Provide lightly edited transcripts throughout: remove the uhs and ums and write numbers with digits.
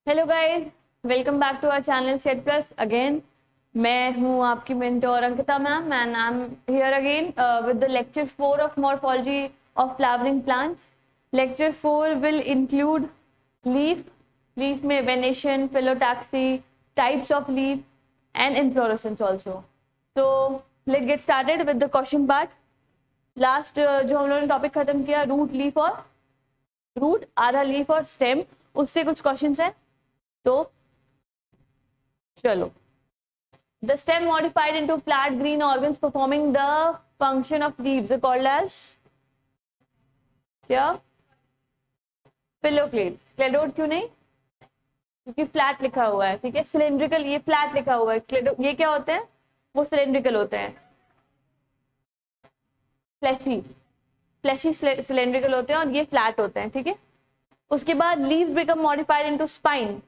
Hello guys, welcome back to our channel shed plus again. मैं हूं आपकी mentor Ankita ma'am and I am here again with the lecture 4 of morphology of flowering plants. Lecture 4 will include leaf में venation, phyllotaxy, types of leaf and inflorescence also. तो let get started with the question part. Last जो हम लोगों ने topic खत्म किया root, आधा leaf और स्टेम, उससे कुछ क्वेश्चंस हैं। तो चलो, the stem modified into flat green organs performing the function of leaves are called as क्या? Phylloklates। क्लेडोड क्यों नहीं? क्योंकि फ्लैट लिखा हुआ है, ठीक है। सिलेंड्रिकल, ये फ्लैट लिखा हुआ है। क्लेडोड ये क्या होते हैं? वो सिलेंड्रिकल होते हैं, फ्लैशी सिलेंड्रिकल होते हैं और ये फ्लैट होते हैं, ठीक है। उसके बाद leaves become modified into spine.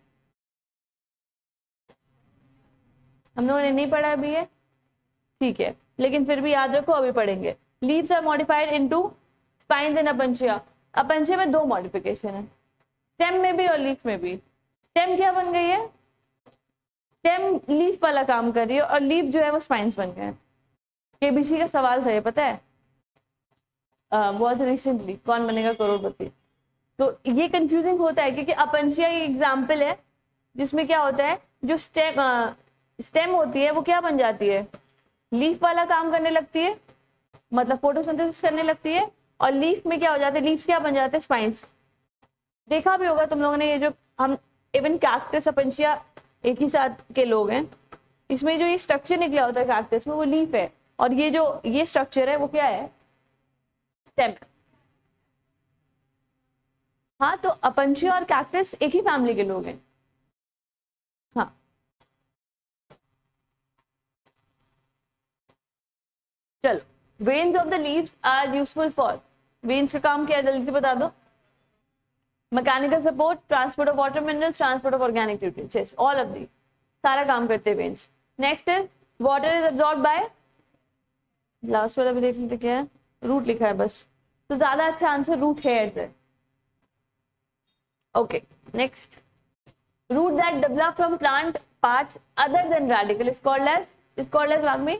हम लोगों ने नहीं पढ़ा अभी है, ठीक है, लेकिन फिर भी याद रखो, अभी पढ़ेंगे। Leaves are modified into spines and Opuntia. Opuntia में दो मॉडिफिकेशन है, स्टेम में भी और लीफ में भी। स्टेम क्या बन गई है? स्टेम लीफ वाला काम कर रही है और लीफ जो है वो स्पाइन्स बन गए हैं। केबीसी का सवाल था ये, पता है, बहुत रिसेंटली, कौन बनेगा करोड़पति। तो ये कंफ्यूजिंग होता है क्योंकि अपंचिया एक एग्जाम्पल है जिसमें क्या होता है, जो स्टेम होती है वो क्या बन जाती है? लीफ वाला काम करने लगती है, मतलब फोटोसिंथेसिस करने लगती है। और लीफ में क्या हो जाता है? लीव्स क्या बन जाते हैं? स्पाइन्स। देखा भी होगा तुम लोगों ने, ये जो हम इवन कैक्टस, अपंचिया एक ही साथ के लोग हैं, इसमें जो ये स्ट्रक्चर निकला होता है कैक्टस में, वो लीफ है। और ये जो ये स्ट्रक्चर है वो क्या है? स्टेम। हाँ, तो अपंचिया और कैक्टस एक ही फैमिली के लोग हैं। हाँ, चलो, veins of the leaves are useful for. Veins का काम क्या है, जल्दी से बता दो। Mechanical support, transport of water minerals, transport of organic nutrients, all of the, सारा काम करते हैं veins. Next is water is absorbed by, last वाला भी देख लेते क्या है, रूट लिखा है बस, तो ज्यादा अच्छा आंसर रूट हेयर्स है। Okay, next, root that develop from plant parts other than radicle is called as Vagmi.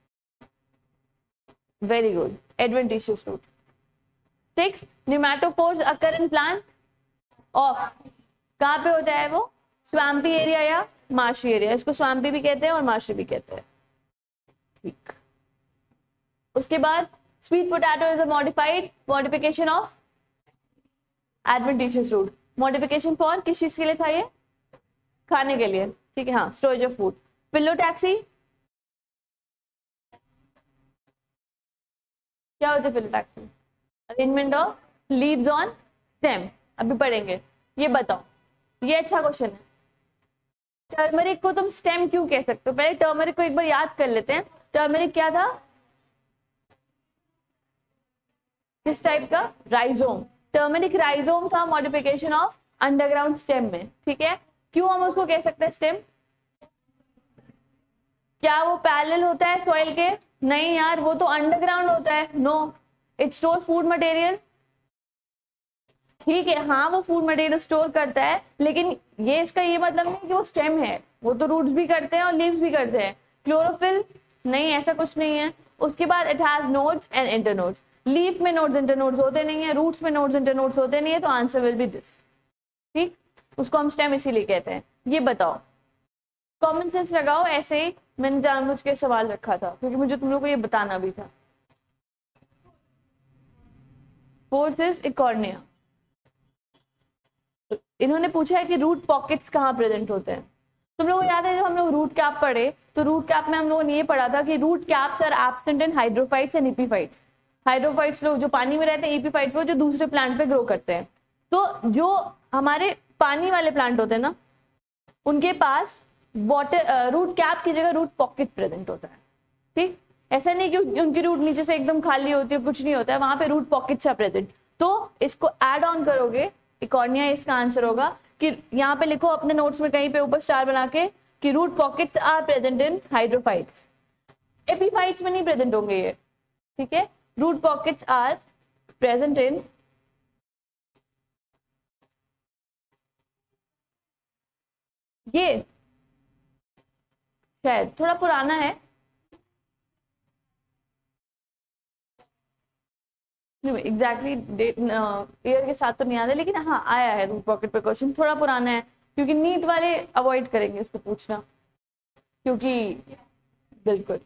Very good, adventitious root. Sixth, pneumatophores occur in plant of, कहाँ पे होता है वो? स्वाम्पी एरिया या मार्शी एरिया। इसको swampy भी कहते हैं और मार्शी भी कहते हैं, ठीक। उसके बाद sweet potato is a modification of adventitious root. Modification for किस चीज के लिए था ये? खाने के लिए, ठीक है, हाँ, स्टोरेज ऑफ फूड। फिलोटैक्सी क्या होता है? Phyllotaxy arrangement of leaves on stem, अभी पढ़ेंगे। ये बताओ, ये अच्छा क्वेश्चन है। टर्मरिक को तुम स्टेम क्यों कह सकते हो? पहले टर्मरिक को एक बार याद कर लेते हैं। टर्मरिक क्या था? किस टाइप का? राइजोम। टर्मरिक राइजोम था, मॉडिफिकेशन ऑफ अंडरग्राउंड स्टेम में, ठीक है। क्यों हम उसको कह सकते हैं स्टेम? क्या वो पैरेलल होता है सॉइल के? नहीं यार, वो तो अंडरग्राउंड होता है। No, it store food material, ठीक है, हाँ, वो फूड मटेरियल स्टोर करता है, लेकिन ये इसका ये मतलब नहीं कि वो स्टेम है। वो तो रूट्स भी करते हैं और लीव्स भी करते हैं। क्लोरोफिल नहीं, ऐसा कुछ नहीं है। उसके बाद it has nodes and internodes. Leaf में नोड्स इंटरनोड्स होते नहीं है, रूट्स में नोड्स इंटरनोड्स होते नहीं है, तो आंसर विल बी दिस, ठीक। उसको हम स्टेम इसीलिए कहते हैं। ये बताओ, कॉमन सेंस लगाओ। ऐसे ही मैंने जानबूझ के सवाल रखा था क्योंकि मुझे तुम लोग को ये बताना भी था। Fourth is Eichhornia. इन्होंने पूछा है कि रूट पॉकेट्स कहाँ प्रेजेंट होते हैं। तुम लोगों को याद है जब हम लोग रूट कैप पढ़े, तो रूट कैप में हम लोगों ने ये पढ़ा था कि root caps are absent in hydrophytes and epiphytes. Hydrophytes लोग जो पानी में रहते हैं, एपीफाइट्स वो जो दूसरे प्लांट पे ग्रो करते हैं। तो जो हमारे पानी वाले प्लांट होते हैं ना, उनके पास वाटर रूट कैप की जगह रूट पॉकेट प्रेजेंट होता है, ठीक। ऐसा नहीं कि उनकी रूट नीचे से एकदम खाली होती है, कुछ नहीं होता है, वहां पे रूट पॉकेट्स आर प्रेजेंट। तो इसको ऐड ऑन करोगे, इकॉर्निया इसका आंसर होगा। कि यहाँ पे लिखो अपने नोट्स में कहीं पे ऊपर स्टार बना के कि root pockets are present in hydrophytes. Epiphytes में नहीं प्रेजेंट होंगे ये, ठीक है। Root pockets are present in ये शायद थोड़ा पुराना है, एग्जैक्टली डेट ईयर के साथ तो नहीं आता, लेकिन हाँ आया है रूट पॉकेट पे क्वेश्चन, थोड़ा पुराना है, क्योंकि नीट वाले अवॉइड करेंगे उसको पूछना, क्योंकि बिल्कुल।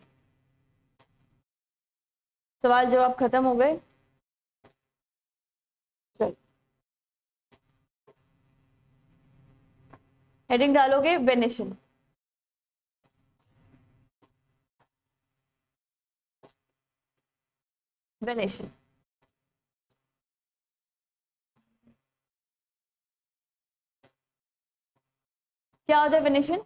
सवाल जवाब खत्म हो गए। चल हेडिंग डालोगे वेनेशन। वेनेशन क्या होता है? वेनेशन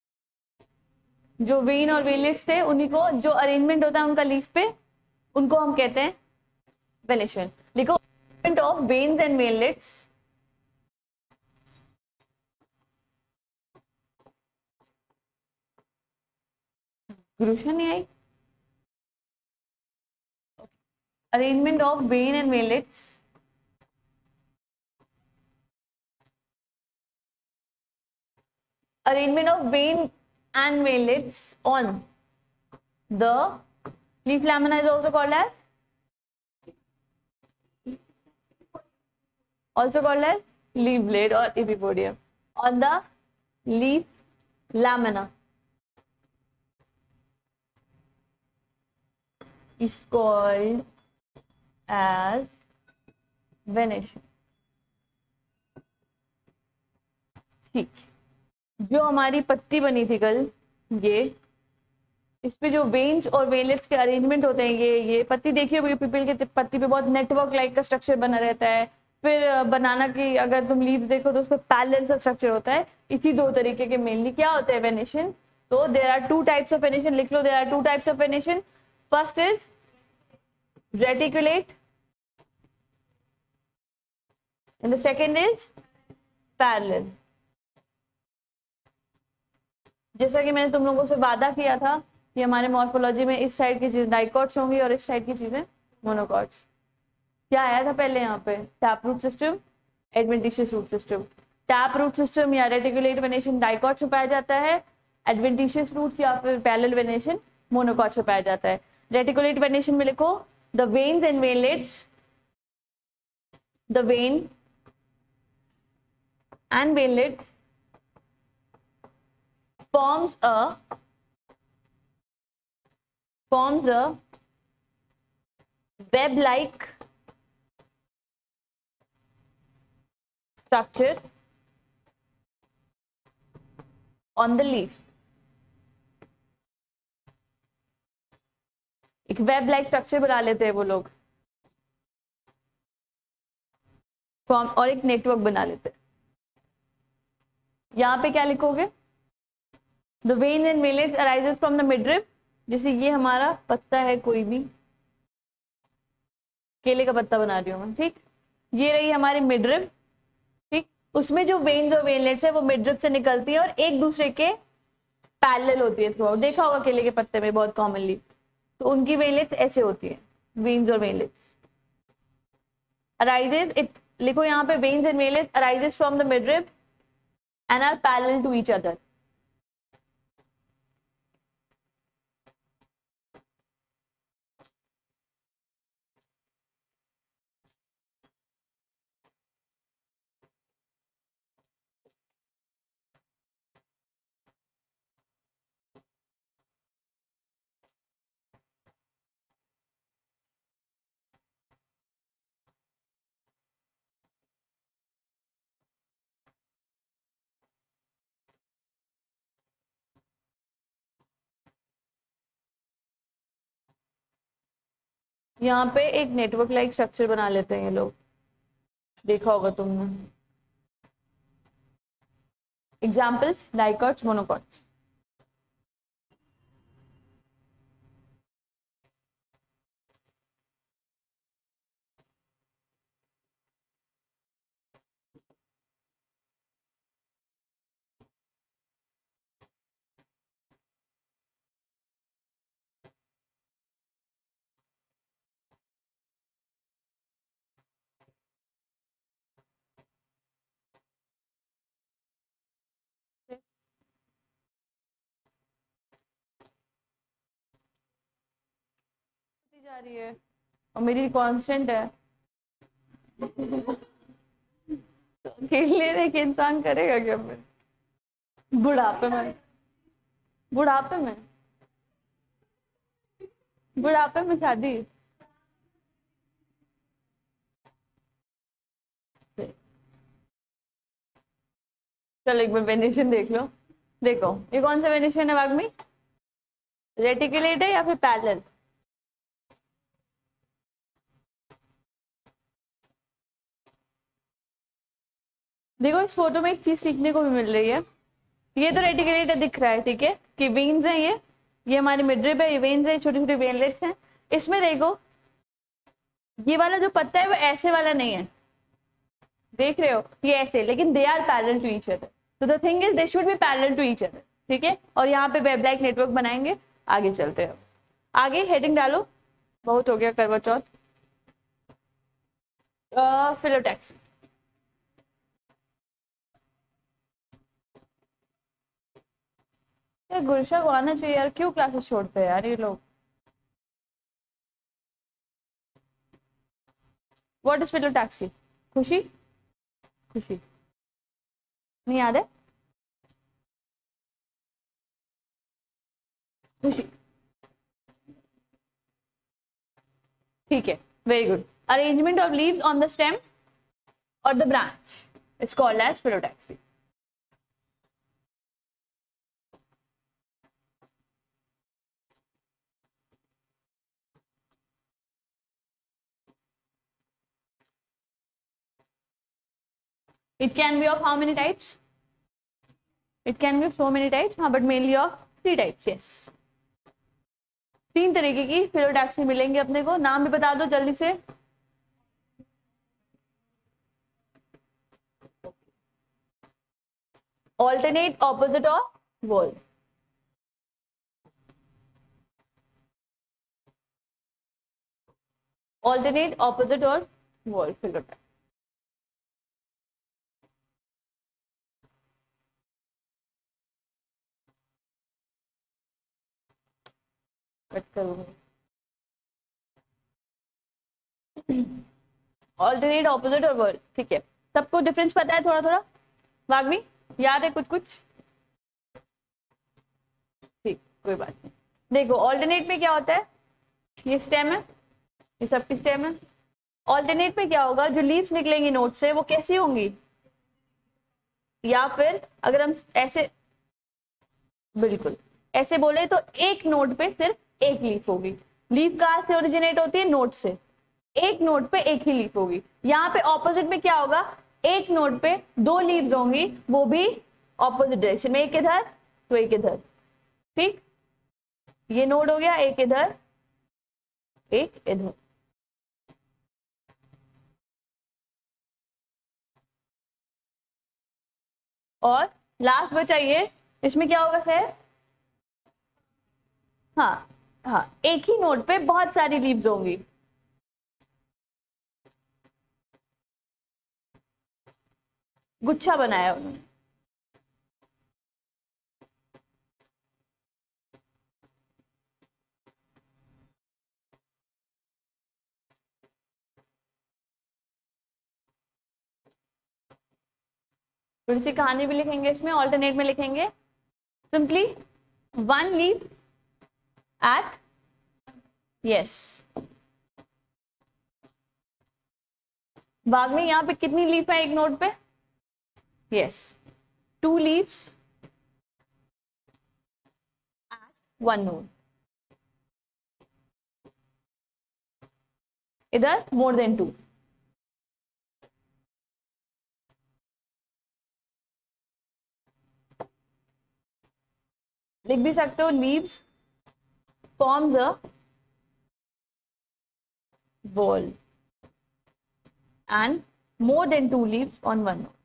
जो वेन और वेनलेट्स थे उन्हीं को, जो अरेंजमेंट होता है उनका लीफ पे, उनको हम कहते हैं वेनेशन। लिखो arrangement of veins and veinlets गुरुशन नहीं आई। Arrangement of vein and veinlets arrangement of vein and veilets on the leaf lamina is also called as leaf blade or epipodium on the leaf lamina is called as venation। ठीक, जो हमारी पत्ती बनी थी कल, ये इस पे जो वेन्स और वेलेट्स के अरेंजमेंट होते हैं, ये पत्ती देखी होगी, पीपल के पत्ती पे बहुत नेटवर्क लाइक का स्ट्रक्चर बना रहता है। फिर बनाना की अगर तुम लीव्स देखो तो उस पर पैरेलल सा स्ट्रक्चर होता है। इसी दो तरीके के मेनली क्या होते हैं वेनेशन। तो there are two types of venation, लिख लो, there are two types of venation. First is reticulate and the second is parallel। जैसा कि मैंने तुम लोगों से वादा किया था कि हमारे मॉर्फोलॉजी में इस साइड की चीज डाइकॉट्स होंगी और इस साइड की चीजें मोनोकॉट्स। क्या आया था पहले यहाँ पे? Tap root system, adventitious root system. Tap root system या रेटिकुलेट वेनेशन डाइकॉट्स में पाया जाता है, एडवेंटिशियस रूट या फिर पैरेलल वेनेशन मोनोकॉट्स में पाया जाता है। रेटिकुलेट वेनेशन में लिखो the veins and veinlets, the vein and veilets forms a web-like structure on the leaf। एक वेब लाइक स्ट्रक्चर बना लेते हैं वो लोग, फॉर्म, और एक नेटवर्क बना लेते हैं। यहाँ पे क्या लिखोगे? The vein and veinlets arises from the midrib. जैसे ये हमारा पत्ता है, कोई भी केले का पत्ता बना रही हूँ मैं, ठीक। ये रही हमारी मिडरिब, ठीक। उसमें जो वेन्स और वेनलेट्स है वो मिडरिब से निकलती है और एक दूसरे के पैरेलल होती है थ्रू आउट। देखा होगा केले के पत्ते में बहुत कॉमनली, तो उनकी वेनलेट्स ऐसे होती है, वेन्स और वेनलेट्स। अराइजेस, इट लिखो यहाँ पे, veins and veinlets arises from the midrib and are parallel to each other। यहाँ पे एक नेटवर्क लाइक स्ट्रक्चर बना लेते हैं ये लोग, देखा होगा तुमने। Examples dicots, monocots. जा रही है और मेरी कांस्टेंट है। तो अकेले रह के इंसान करेगा क्या फिर? बुढ़ापे में, बुढ़ापे में, बुढ़ापे में शादी। चलो एक बार वेरिएशन देख लो। देखो ये कौन सा वेरिएशन है वाग्मी? रेटिकुलेट है या फिर पैरेलल? देखो इस फोटो में एक चीज सीखने को भी मिल रही है। ये तो रेटिकुलेट दिख रहा है, ठीक है, कि वेन्स है, ये हमारी मिडरिब है, ये वेन्स है, छोटे छोटे वेनलेट्स हैं। इसमें देखो ये वाला जो पत्ता है वो ऐसे वाला नहीं है, देख रहे हो, ये ऐसे, लेकिन they are parallel to each other. तो the thing is they should be parallel to each other, ठीक है। और यहाँ पे वेब लाइक नेटवर्क बनाएंगे। आगे चलते हैं, आगे हेडिंग डालो। बहुत हो गया करवा चौथ। फिलोटैक्सी, गुरशा को आना चाहिए यार, क्यों क्लासेस छोड़ते हैं यार ये लोग। What is phyllotaxy? Khushi, Khushi नहीं याद है? खुशी, ठीक है, very good. Arrangement of leaves on the stem और the branch is called as phyllotaxy. It can be of how many types? It can be of so many types, हाँ, but mainly of 3 types, yes। 3 तरीके की phyllotaxy मिलेंगे अपने को। नाम भी बता दो जल्दी से। Alternate, opposite or wall? Alternate, opposite or wall फिलोटैक्सी। कट करूंगी। ऑल्टरनेट, ऑपोजिट और वर्ड, ठीक है। सबको डिफरेंस पता है थोड़ा थोड़ा? वाग्मी याद है कुछ कुछ? ठीक, कोई बात नहीं। देखो ऑल्टरनेट में क्या होता है, ये स्टेम है, ये सबकी स्टेम है। ऑल्टरनेट में क्या होगा, जो लीव्स निकलेंगी नोट से वो कैसी होंगी, या फिर अगर हम ऐसे, बिल्कुल ऐसे बोले तो एक नोट पे सिर्फ एक लीफ होगी। लीफ कहाँ से ओरिजिनेट होती है? नोट से। एक नोट पे एक ही लीफ होगी। यहाँ पे ऑपोजिट में क्या होगा, एक नोट पे 2 लीव्स होंगी, वो भी ऑपोजिट डायरेक्शन में, एक इधर तो एक इधर, ठीक। ये नोड हो गया, एक इधर एक इधर। और लास्ट बचा ये, इसमें क्या होगा सर? हाँ हाँ, एक ही नोट पे बहुत सारी लीव्स होंगी। गुच्छा बनाया उन्होंने। थोड़ी सी कहानी भी लिखेंगे इसमें, ऑल्टरनेट में लिखेंगे सिंपली 1 लीव एट, यस। बाग में यहाँ पे कितनी लीफ है एक नोट पे? Yes, 2 leaves at 1 node. इधर मोर देन 2। लिख भी सकते हो, leaves forms a wall and more than 2 leaves on 1 node.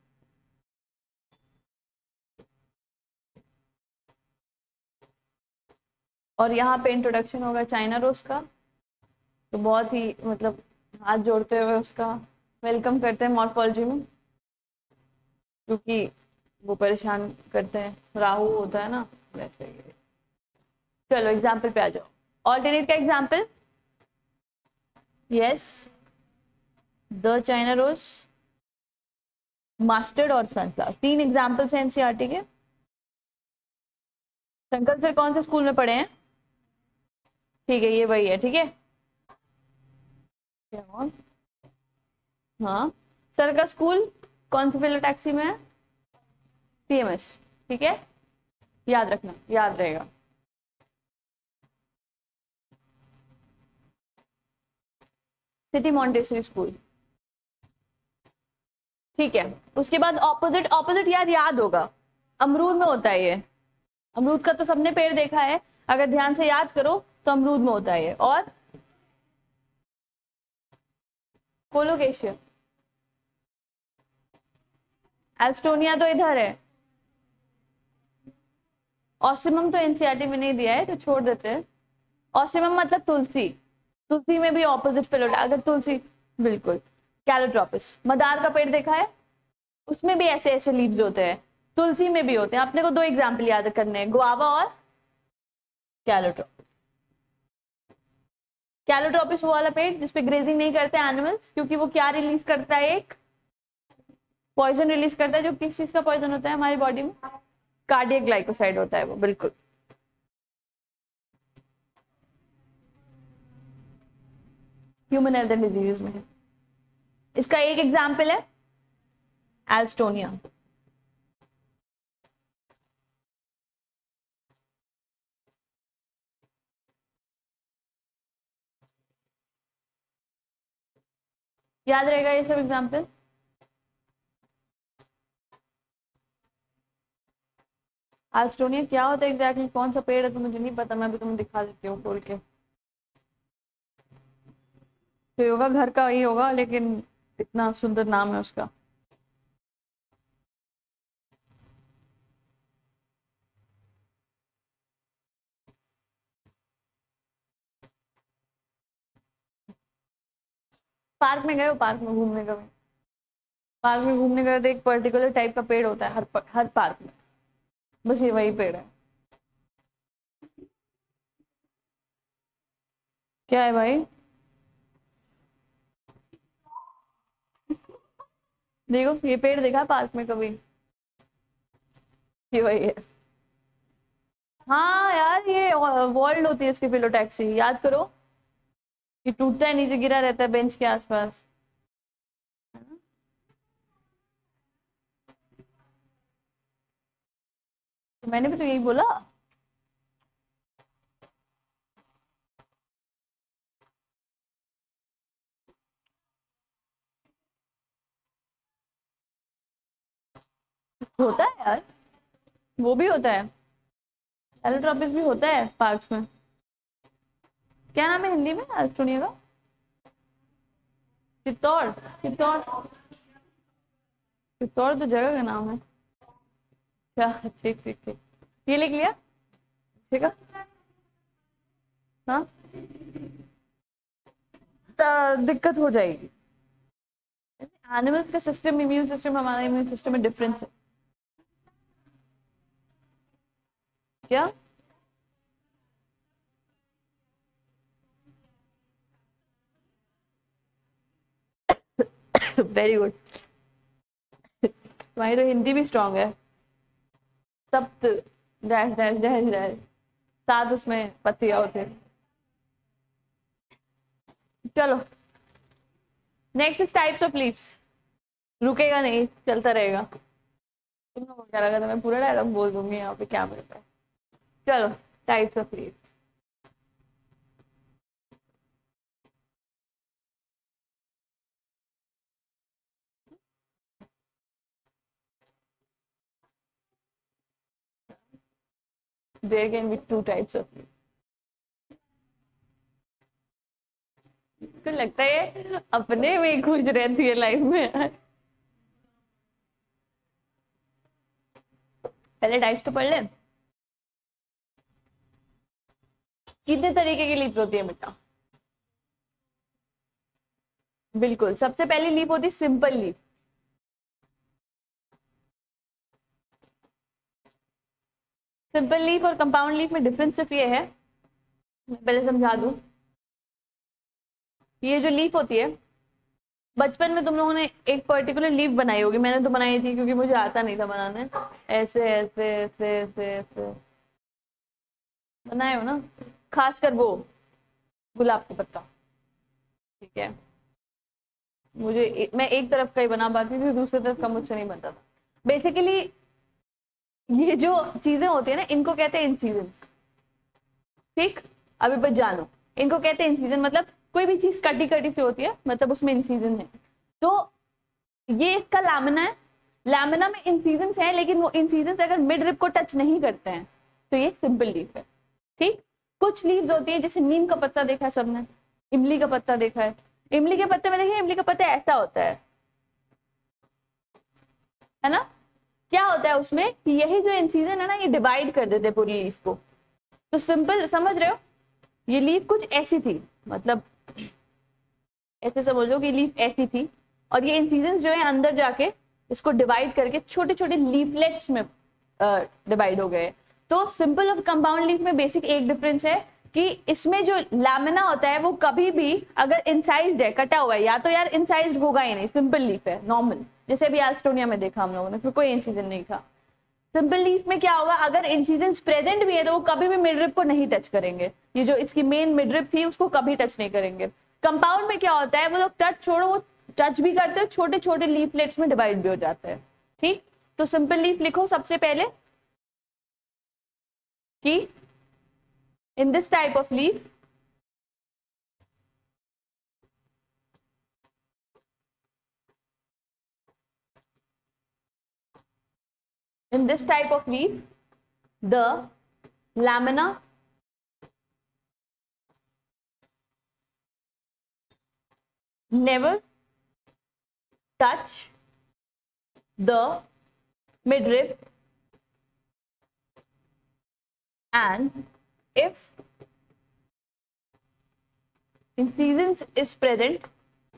और यहाँ पे इंट्रोडक्शन होगा चाइना रोज का, तो बहुत ही मतलब हाथ जोड़ते हुए उसका वेलकम करते हैं मॉर्फोलॉजी में, क्योंकि वो परेशान करते हैं, राहु होता है ना वैसे। चलो एग्जाम्पल पे आ जाओ। ऑल्टरनेट का example, yes, the China rose, mustard और सनफ्लावर, 3 एग्जाम्पल्स हैं एनसीईआरटी के। संकल्प फिर कौन से स्कूल में पढ़े हैं? ठीक है, ये वही है। ठीक है, हाँ, सर का स्कूल कौन से फिलो टैक्सी में है? सीएमएस। ठीक है, याद रखना, याद रहेगा। City Montessori school. ठीक है, उसके बाद ऑपोजिट, ऑपोजिट यार याद होगा, अमरूद में होता है ये। अमरूद का तो सबने पेड़ देखा है, अगर ध्यान से याद करो तो अमरूद में होता है ये। और कोलोकेशिया, एल्स्टोनिया तो इधर है। ऑसिमम तो एनसीईआरटी में नहीं दिया है तो छोड़ देते हैं। ऑसिमम मतलब तुलसी, तुलसी में भी ऑपोजिट फिलो, अगर तुलसी, बिल्कुल। कैलोट्रोपिस, मदार का पेड़ देखा है, उसमें भी ऐसे ऐसे लीव्स होते हैं, तुलसी में भी होते हैं। अपने को 2 एग्जाम्पल याद करने हैं, गुआवा और कैलोट्रोपिस। कैलोट्रोपिस वो वाला पेड़ जिसपे ग्रेजिंग नहीं करते एनिमल्स, क्योंकि वो क्या रिलीज करता है? एक पॉइजन रिलीज करता है, जो किस चीज का पॉइजन होता है हमारी बॉडी में? कार्डियक ग्लाइकोसाइड होता है वो, बिल्कुल। ह्यूमन हेल्थ एंड डिजीज में। इसका एक एग्जाम्पल है एल्स्टोनिया। याद रहेगा ये सब एग्जाम्पल। एल्स्टोनिया क्या होता है एग्जैक्टली, कौन सा पेड़ है तो मुझे नहीं पता, मैं भी तुम्हें दिखा देती हूँ खोल के। तो होगा घर का ही होगा, लेकिन इतना सुंदर नाम है उसका। पार्क में गए हो? पार्क में घूमने गए? पार्क में घूमने गए तो एक पर्टिकुलर टाइप का पेड़ होता है हर पार्क में, बस ये वही पेड़ है। क्या है भाई? देखो, ये पेड़ देखा पार्क में कभी? ये वही है। हाँ यार, ये वॉल्ड होती है इसकी फिलोटैक्सी, याद करो। ये टूटता है, नीचे गिरा रहता है बेंच के आसपास। तो मैंने भी तो यही बोला। होता है यार, वो भी होता है, एलोट्रोपिस भी होता है पार्क्स में। क्या नाम है हिंदी में एल्स्टोनिया का? चित्तौड़। चित्तौड़, चित्तौड़ तो जगह का नाम है क्या? ठीक ठीक ठीक, ये लिख लिया। ठीक है, हाँ, तो दिक्कत हो जाएगी। एनिमल्स का सिस्टम, इम्यून सिस्टम, हमारा इम्यून सिस्टम में डिफरेंस है क्या? वेरी गुड, तुम्हारी तो हिंदी भी स्ट्रांग है। सप्त, डैश डैश डैश डैश, 7 उसमें पत्तियां होते हैं। चलो, next is types of leaves. रुकेगा नहीं, चलता रहेगा। तुम लोगों को क्या लगा था मैं पूरा डायलॉग बोल दूंगी यहाँ पे कैमरे पे? चलो, types of leaves. There can be 2 types of leaves. तो लगता है अपने में खुश रहती है लाइफ में। पहले टाइप्स तो पढ़ ले। कितने तरीके की लीफ होती है बेटा? बिल्कुल, सबसे पहली लीफ होती है सिंपल लीफ। सिंपल लीफ और कंपाउंड लीफ में डिफरेंस सिर्फ ये है, मैं पहले समझा दूं। ये जो लीफ होती है, बचपन में तुम लोगों ने एक पर्टिकुलर लीफ बनाई होगी, मैंने तो बनाई थी क्योंकि मुझे आता नहीं था बनाने। ऐसे ऐसे ऐसे ऐसे ऐसे बनाए हो ना, खासकर वो गुलाब का पत्ता, ठीक है। मैं एक तरफ का ही बना पाती थी, दूसरी तरफ का मुझसे नहीं बनता था। बेसिकली ये जो चीजें होती है ना, इनको कहते हैं इंसीजन्स, ठीक। अभी बस जानो, इनको कहते हैं इंसीजन, मतलब कोई भी चीज कटी कटी सी होती है, मतलब उसमें इंसीजन है। तो ये इसका लैमिना है, लैमिना में इंसीजन्स है, लेकिन वो इंसीजन्स अगर मिड रिब को टच नहीं करते हैं तो ये सिंपल लीफ है, ठीक। कुछ लीव्स होती है, जैसे नीम का पत्ता देखा है सबने, इमली का पत्ता देखा है। इमली के पत्ते में देखिए, इमली का पत्ता ऐसा होता है ना। क्या होता है उसमें कि यही जो इंसीजन है ना, ये डिवाइड कर देते हैं पूरी लीफ को। तो सिंपल समझ रहे हो, ये लीफ कुछ ऐसी थी, मतलब ऐसे समझ लो कि लीफ ऐसी थी, और ये इंसीजन्स जो है अंदर जाके इसको डिवाइड करके छोटे छोटे लीफलेट्स में डिवाइड हो गए। तो सिंपल और कंपाउंड लीफ में बेसिक एक डिफरेंस है कि इसमें जो लैमिना होता है वो कभी भी अगर इंसाइज्ड है, कटा हुआ है, या तो यार इंसाइज्ड होगा ही नहीं, सिंपल लीफ है नॉर्मल, जैसे अभी एल्स्टोनिया में देखा हम लोगों ने, फिर कोई इंसीजन नहीं था। सिंपल लीफ में क्या होगा, अगर इंसीजन्स प्रेजेंट भी है तो वो कभी भी मिडरिप को नहीं टच करेंगे, ये जो इसकी मेन मिडरिप थी उसको कभी टच नहीं करेंगे। कंपाउंड में क्या होता है, वो लोग टच छोड़ो, वो टच भी करते हैं, छोटे छोटे लीफलेट्स में डिवाइड भी हो जाते हैं, ठीक। तो सिंपल लीफ लिखो सबसे पहले कि in this type of leaf in this type of leaf the lamina never touch the midrib, and if incissions is present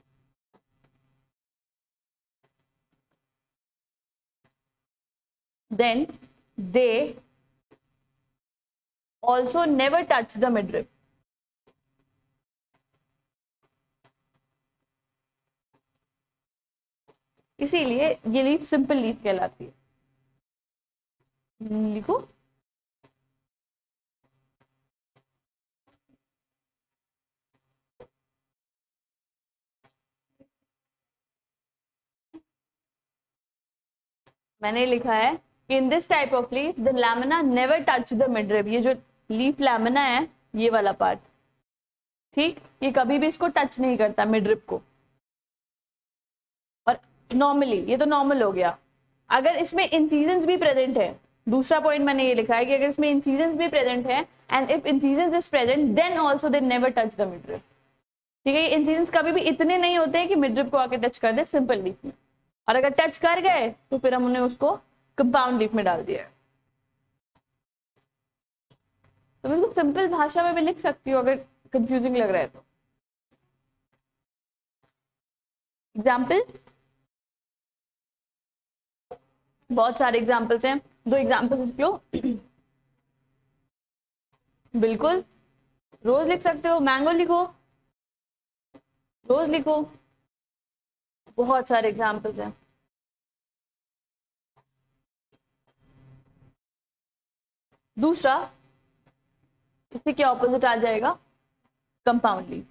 then they also never touch the midrib. इसीलिए ये लीफ सिंपल लीफ कहलाती है। लिखो मैंने लिखा है in this type of leaf the lamina never touch the midrib. ये जो लीफ लैमिना है, ये वाला पार्ट, ठीक, ये कभी भी इसको टच नहीं करता मिडरिब को। और नॉर्मली, ये तो नॉर्मल हो गया, अगर इसमें इंसीजन्स भी प्रेजेंट है, दूसरा पॉइंट मैंने ये लिखा है कि अगर इसमें इंसीजन्स भी प्रेजेंट है and if incisions is present then also they never touch the midrib, ठीक है। ये इंसीजन्स कभी भी इतने नहीं होते हैं कि मिडरिब को आके टच कर दे सिंपल लीफ में, और अगर टच कर गए तो फिर हमने उसको कंपाउंड लीफ में डाल दिया है। तो बिल्कुल सिंपल भाषा में भी लिख सकती हो अगर कंफ्यूजिंग लग रहा है तो। एग्जाम्पल, बहुत सारे एग्जाम्पल्स हैं, 2 एग्जाम्पल्स लिख लो। बिल्कुल रोज लिख सकते हो, मैंगो लिखो, रोज लिखो, बहुत सारे एग्जाम्पल्स हैं। दूसरा, इससे क्या ऑपोजिट आ जाएगा, कंपाउंड लीफ।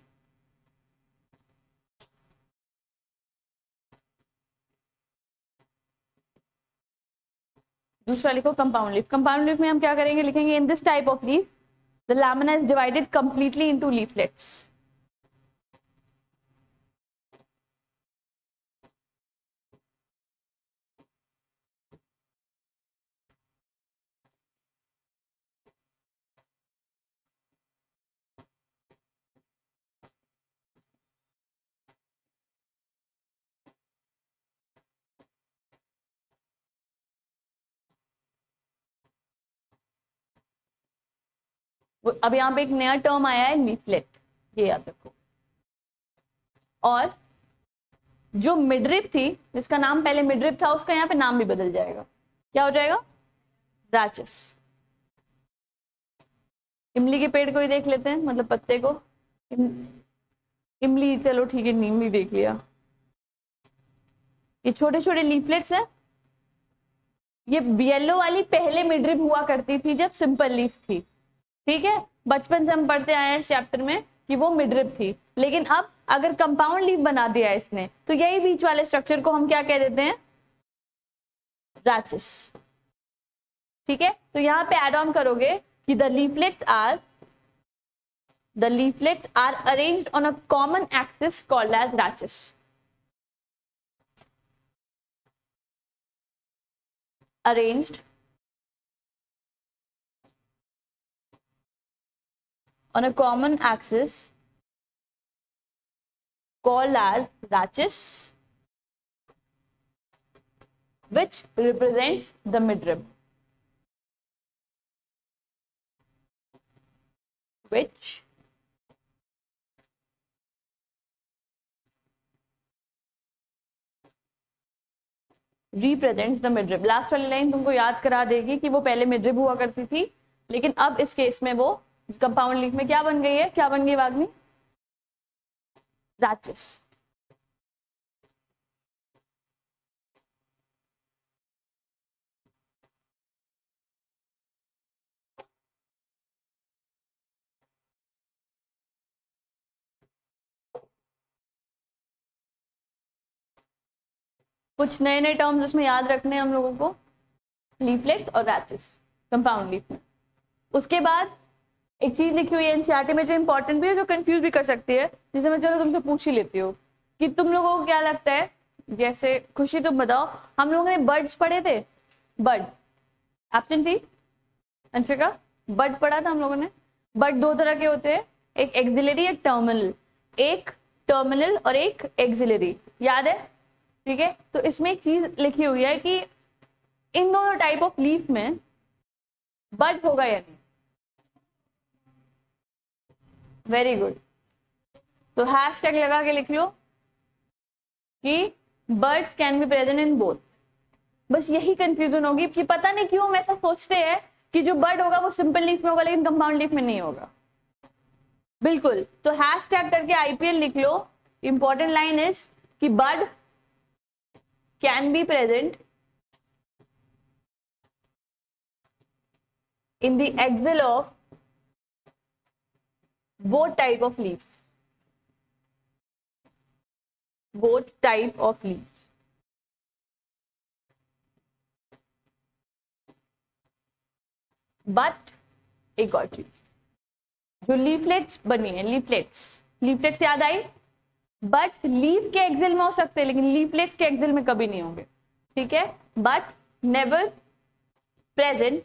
दूसरा लिखो कंपाउंड लीफ। कंपाउंड लीफ में हम क्या करेंगे, लिखेंगे in this type of leaf the lamina is divided completely into leaflets. अब यहाँ पे एक नया टर्म आया है लीफलेट, ये याद रखो। और जो मिडरिप थी, जिसका नाम पहले मिडरिप था, उसका यहाँ पे नाम भी बदल जाएगा, क्या हो जाएगा, राचस। इमली के पेड़ को ही देख लेते हैं, मतलब पत्ते को। इमली, चलो ठीक है, नीम भी देख लिया। ये छोटे छोटे लीफलेट्स हैं। ये येलो वाली पहले मिडरिब हुआ करती थी जब सिंपल लीफ थी, ठीक है। बचपन से हम पढ़ते आए हैं इस चैप्टर में कि वो मिडरिब थी, लेकिन अब अगर कंपाउंड लीफ बना दिया है इसने, तो यही बीच वाले स्ट्रक्चर को हम क्या कह देते हैं, रैचिस। ठीक है, तो यहां पे एड ऑन करोगे कि the leaflets are arranged on a common axis called as rachis. Arranged on a common axis called as rachis, which represents the midrib. Which represents the midrib. लास्ट वाली लाइन तुमको याद करा देगी कि वो पहले मिडरिब हुआ करती थी, लेकिन अब इस केस में वो कंपाउंड लीफ में क्या बन गई है, क्या बन गई वाग्मी, रैचिस। कुछ नए नए टर्म्स इसमें याद रखने हैं हम लोगों को, लीफलेट्स और रैचिस कंपाउंड लीफ में। उसके बाद एक चीज लिखी हुई है एनसीईआरटी में जो इंपॉर्टेंट भी है, जो कंफ्यूज भी कर सकती है, जिसे मैं चलो तुमसे पूछ ही लेती हूँ कि तुम लोगों को क्या लगता है, जैसे खुशी तुम बताओ, हम लोगों ने बर्ड्स पढ़े थे, बर्ड एब्सेंट थी, अंशिका बर्ड पढ़ा था हम लोगों ने। बर्ड दो तरह के होते हैं, एक एक्सिलरी एक टर्मिनल, एक टर्मिनल और एक एक्सिलरी, याद है, ठीक है। तो इसमें एक चीज लिखी हुई है कि इन दोनों टाइप ऑफ लीफ में बड होगा या नहीं। वेरी गुड, तो हैशटैग लगा के लिख लो कि buds can be present in both. बस यही कंफ्यूजन होगी कि पता नहीं क्यों हम ऐसा सोचते हैं कि जो बर्ड होगा वो सिंपल लीफ में होगा लेकिन कंपाउंड लीफ में नहीं होगा। बिल्कुल, तो हैशटैग करके आईपीएल लिख लो। इंपॉर्टेंट लाइन इज कि bud can be present in the axil of both type of leaves, both type of leaves। But एक और चीज, जो लीफलेट्स बनी है, लीफलेट्स याद आई, बट लीफ के एक्सिल में हो सकते हैं लेकिन लीफलेट्स के एक्सिल में कभी नहीं होंगे, ठीक है। But never present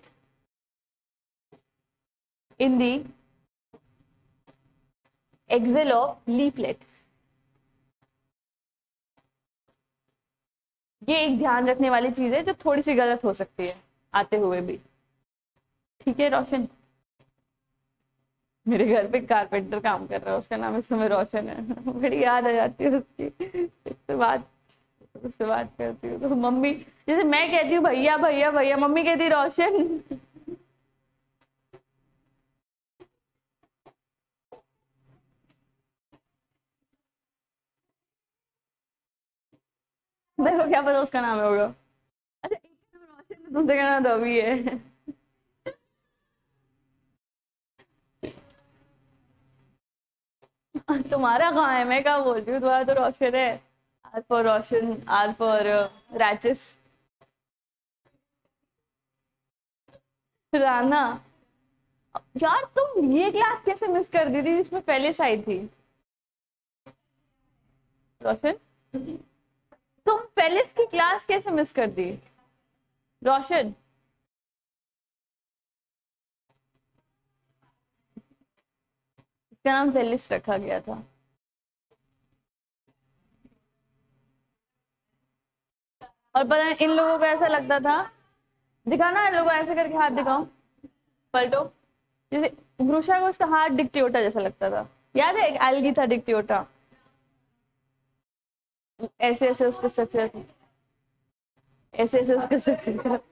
in the axil of leaflets. ये एक ध्यान रखने वाली चीज है जो थोड़ी सी गलत हो सकती है आते हुए भी, ठीक है। रोशन, मेरे घर पे कारपेंटर काम कर रहा है, उसका नाम इस समय रोशन है, बड़ी याद आ जाती है उसकी, उससे बात करती हूँ तो मम्मी, जैसे मैं कहती हूँ भैया भैया भैया, मम्मी कहती रोशन। मेरे को क्या पता उसका नाम होगा। अच्छा, एक का नाम रोशन है, दूसरे का नाम रवि है। तुम्हारा कहाँ है, मैं क्या बोलती हूँ, तुम्हारा तो रोशन है। R for Roshan, R for rachis. Rana, यार तुम ये क्लास कैसे मिस कर दी थी जिसमें पहले साइड थी। रोशन, तुम पहले की क्लास कैसे मिस कर दी। रोशन, इसका नाम फेलिस रखा गया था। और पता है इन लोगों को ऐसा लगता था, दिखाना इन लोगों को ऐसे करके हाथ दिखाओ, पलटो, जैसे ग्रुशा को उसका हाथ डिक्टियोटा जैसा लगता था, याद है, एक एल्गी था डिक्टियोटा, ऐसे ऐसे उसका स्ट्रक्चर था, ऐसे ऐसे उसका स्ट्रक्चर था।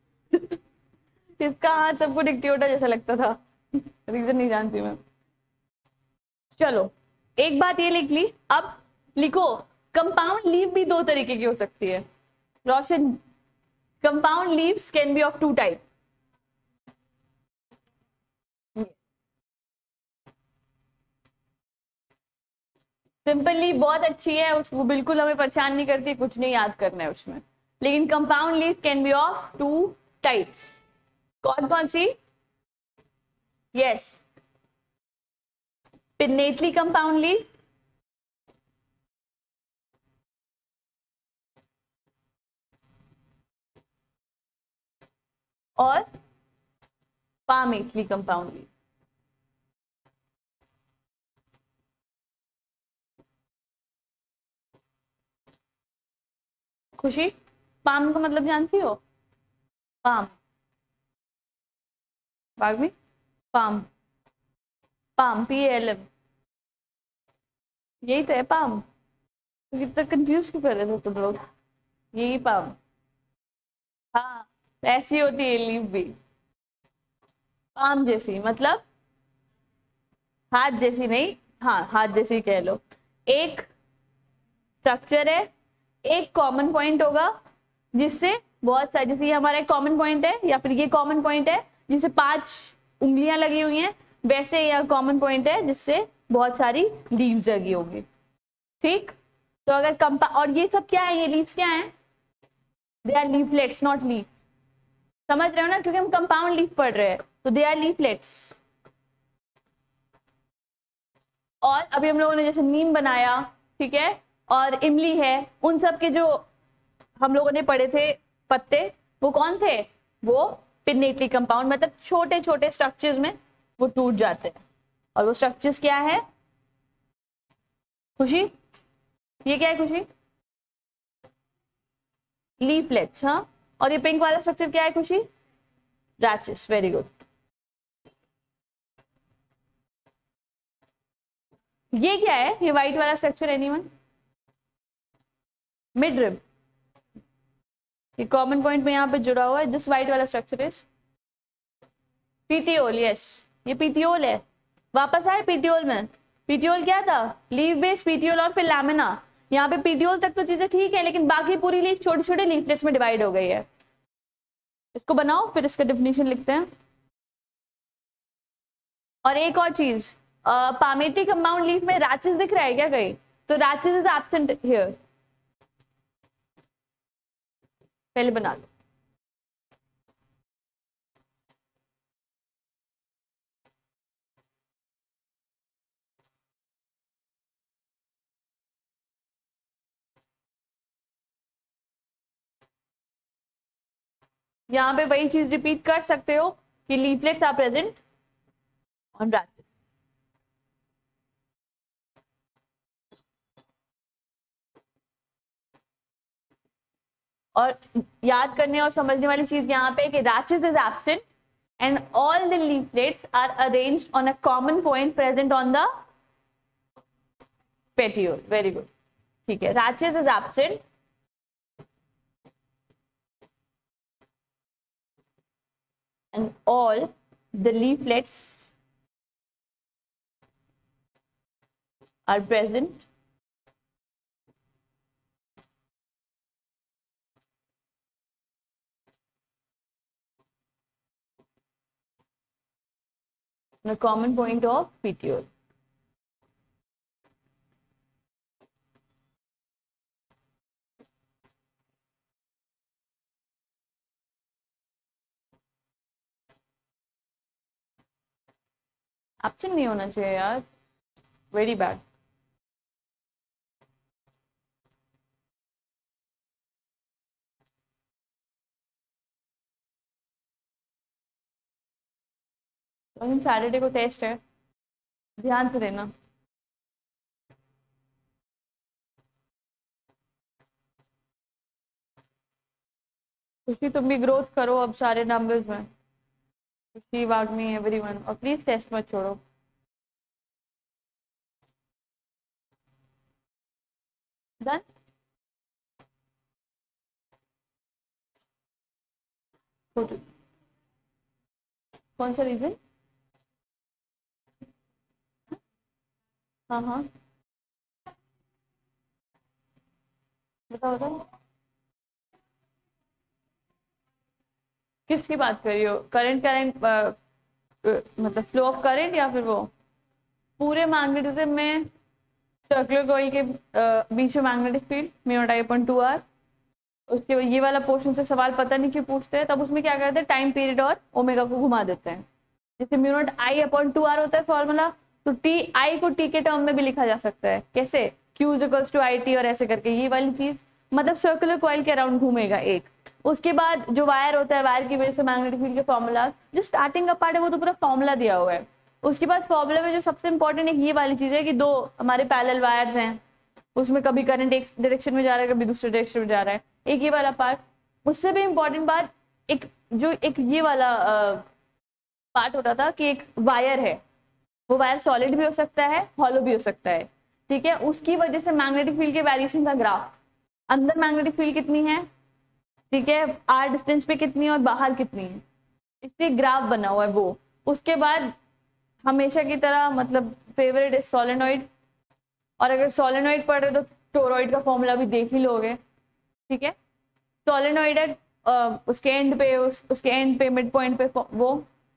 इसका हाथ सबको डिक्टियोटा जैसा लगता था, रीजन नहीं जानती मैं। चलो, एक बात ये लिख ली। अब लिखो कंपाउंड लीफ भी दो तरीके की हो सकती है Roshan. Compound leaves can be of two type. Simply बहुत अच्छी है, वो बिल्कुल हमें परेशान नहीं करती, कुछ नहीं याद करना है उसमें। लेकिन compound leaf can be of two types. कौन कौन सी? यस, पिन्नेटली कंपाउंड लीफ और palmately compound leaf. Khushi, palm का मतलब जानती हो? पाम, बाग में पाम, पाम PALM, यही तो है पाम। तो कितना कंफ्यूज क्यों कर रहे थे तुम लोग? यही पाम। हाँ, ऐसी होती है लीफ भी, पाम जैसी, मतलब हाथ जैसी नहीं, हाँ हाथ जैसी कह लो। एक स्ट्रक्चर है, एक कॉमन पॉइंट होगा जिससे बहुत सारे, जैसे ये हमारा एक कॉमन पॉइंट है या फिर ये कॉमन पॉइंट है जिससे 5 उंगलियां लगी हुई हैं, वैसे यह कॉमन पॉइंट है जिससे बहुत सारी लीव्स लगी होंगी। ठीक, तो अगर और ये सब क्या है, ये लीव्स क्या है? They are leaflets not leaf. समझ रहे हो ना, क्योंकि हम कंपाउंड लीफ पढ़ रहे हैं, तो दे आर लीफलेट्स। और अभी हम लोगों ने जैसे नीम बनाया, ठीक है, और इमली है, उन सब के जो हम लोगों ने पढ़े थे पत्ते, वो कौन थे? वो पिन्नेटली कंपाउंड, मतलब छोटे छोटे स्ट्रक्चर्स में वो टूट जाते हैं। और वो स्ट्रक्चर्स क्या है खुशी? ये क्या है खुशी? लीफलेट्स। हाँ, और ये पिंक वाला स्ट्रक्चर क्या है खुशी? ब्रांचेस। Very good. ये क्या है, ये व्हाइट वाला स्ट्रक्चर? एनीवन? मिडरिब। ये कॉमन पॉइंट में यहाँ पे जुड़ा हुआ है, दिस व्हाइट वाला स्ट्रक्चर इज पीटियोल। यस, ये पीटियोल है। वापस आए पीटियोल में। पीटियोल क्या था? लीफ बेस पीटियोल और फिर लैमिना। यहाँ पे पीटियोल तक तो चीजें ठीक है, लेकिन बाकी पूरी लीफ छोटे छोटे लीफलेट्स में डिवाइड हो गई है। इसको बनाओ, फिर इसका डेफिनेशन लिखते हैं। और एक और चीज, पामेटी कंपाउंड लीफ में रैचेस दिख रहा है क्या कहीं? तो रैचेस इज एब्सेंट हियर, पहले बना लो। यहाँ पे वही चीज रिपीट कर सकते हो कि leaflets are present on branches. और याद करने और समझने वाली चीज यहाँ पे कि rachis is absent and all the leaflets are arranged on a common point present on the petiole. Very good. ठीक है, rachis is absent and all the leaflets are present on a common point of petiole. Absent नहीं होना चाहिए यार, very bad. Saturday को test है, ध्यान से देना। खुशी तुम भी ग्रोथ करो अब सारे नंबर्स में, खुशी वागनी एवरीवन, और प्लीज टेस्ट मत छोड़ो। डन। कौन सा रीजन? हाँ हाँ, बताओ बताओ, किसकी बात कर रही हो? करंट मतलब फ्लो ऑफ करंट, या फिर वो पूरे मैग्नेटिज्म में सर्कुलर कॉइल के बीच में मैग्नेटिक फील्ड μ/2r। उसके ये वाला पोर्शन से सवाल पता नहीं क्यों पूछते हैं, तब उसमें क्या करते हैं, टाइम पीरियड और ओमेगा को घुमा देते हैं। जैसे μ0I/2r होता है फॉर्मूला, तो टी आई को टी के टर्म में भी लिखा जा सकता है। कैसे? Q = IT, और ऐसे करके ये वाली चीज, मतलब सर्कुलर कॉइल के अराउंड घूमेगा एक। उसके बाद जो वायर होता है, वायर की वजह से मैग्नेटिक फील्ड के फॉर्मूला, जो स्टार्टिंग का पार्ट है वो तो पूरा फॉर्मूला दिया हुआ है। उसके बाद फॉर्मूला में जो सबसे इंपॉर्टेंट एक ये वाली चीज है कि दो हमारे पैरेलल वायर्स हैं, उसमें कभी करंट एक डायरेक्शन में जा रहा है, कभी दूसरे डायरेक्शन में जा रहा है, एक ये वाला पार्ट। उससे भी इंपॉर्टेंट बात, एक ये वाला पार्ट होता था कि एक वायर है, वो वायर सॉलिड भी हो सकता है, हॉलो भी हो सकता है, ठीक है। उसकी वजह से मैग्नेटिक फील्ड के वेरिएशन का ग्राफ, अंदर मैग्नेटिक फील्ड कितनी है, ठीक है, r डिस्टेंस पे कितनी है और बाहर कितनी है, इसलिए ग्राफ बना हुआ है वो। उसके बाद हमेशा की तरह, मतलब फेवरेट इज सोलेनॉइड, और अगर सोलेनॉइड पढ़ रहे तो टोरॉइड का फॉर्मूला भी देख ही लोगे, ठीक है। सोलेनॉइड है उसके एंड पे, उसके एंड पे, मिड पॉइंट पे वो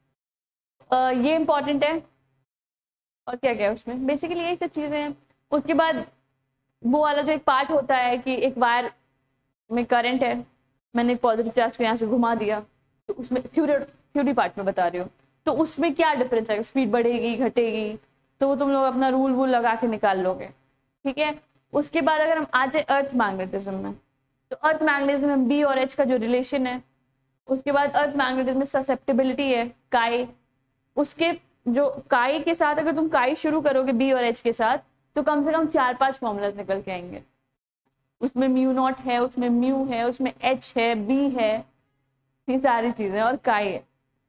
ये इंपॉर्टेंट है। और क्या क्या है उसमें, बेसिकली यही सब चीजें हैं। उसके बाद वो वाला जो एक पार्ट होता है कि एक वायर में करंट है, मैंने पॉजिटिव चार्ज को यहाँ से घुमा दिया, तो उसमें थ्योरी पार्ट में बता रही हूँ, तो उसमें क्या डिफरेंस आएगा, स्पीड बढ़ेगी घटेगी, तो वो तुम लोग अपना रूल वूल लगा के निकाल लोगे, ठीक है। उसके बाद अगर हम आ जाए अर्थ मैग्नेटिज्म में, तो अर्थ मैग्नेटिज्म में बी और एच का जो रिलेशन है, उसके बाद अर्थ मैग्नेटिज्म में ससेप्टेबिलिटी है काई, उसके जो काई के साथ अगर तुम काई शुरू करोगे बी और एच के साथ, तो कम से कम 4-5 फॉर्मूलाज निकल के आएंगे। उसमें μ0 है, उसमें म्यू है, उसमें एच है, बी है, ये सारी चीजें, और काई है।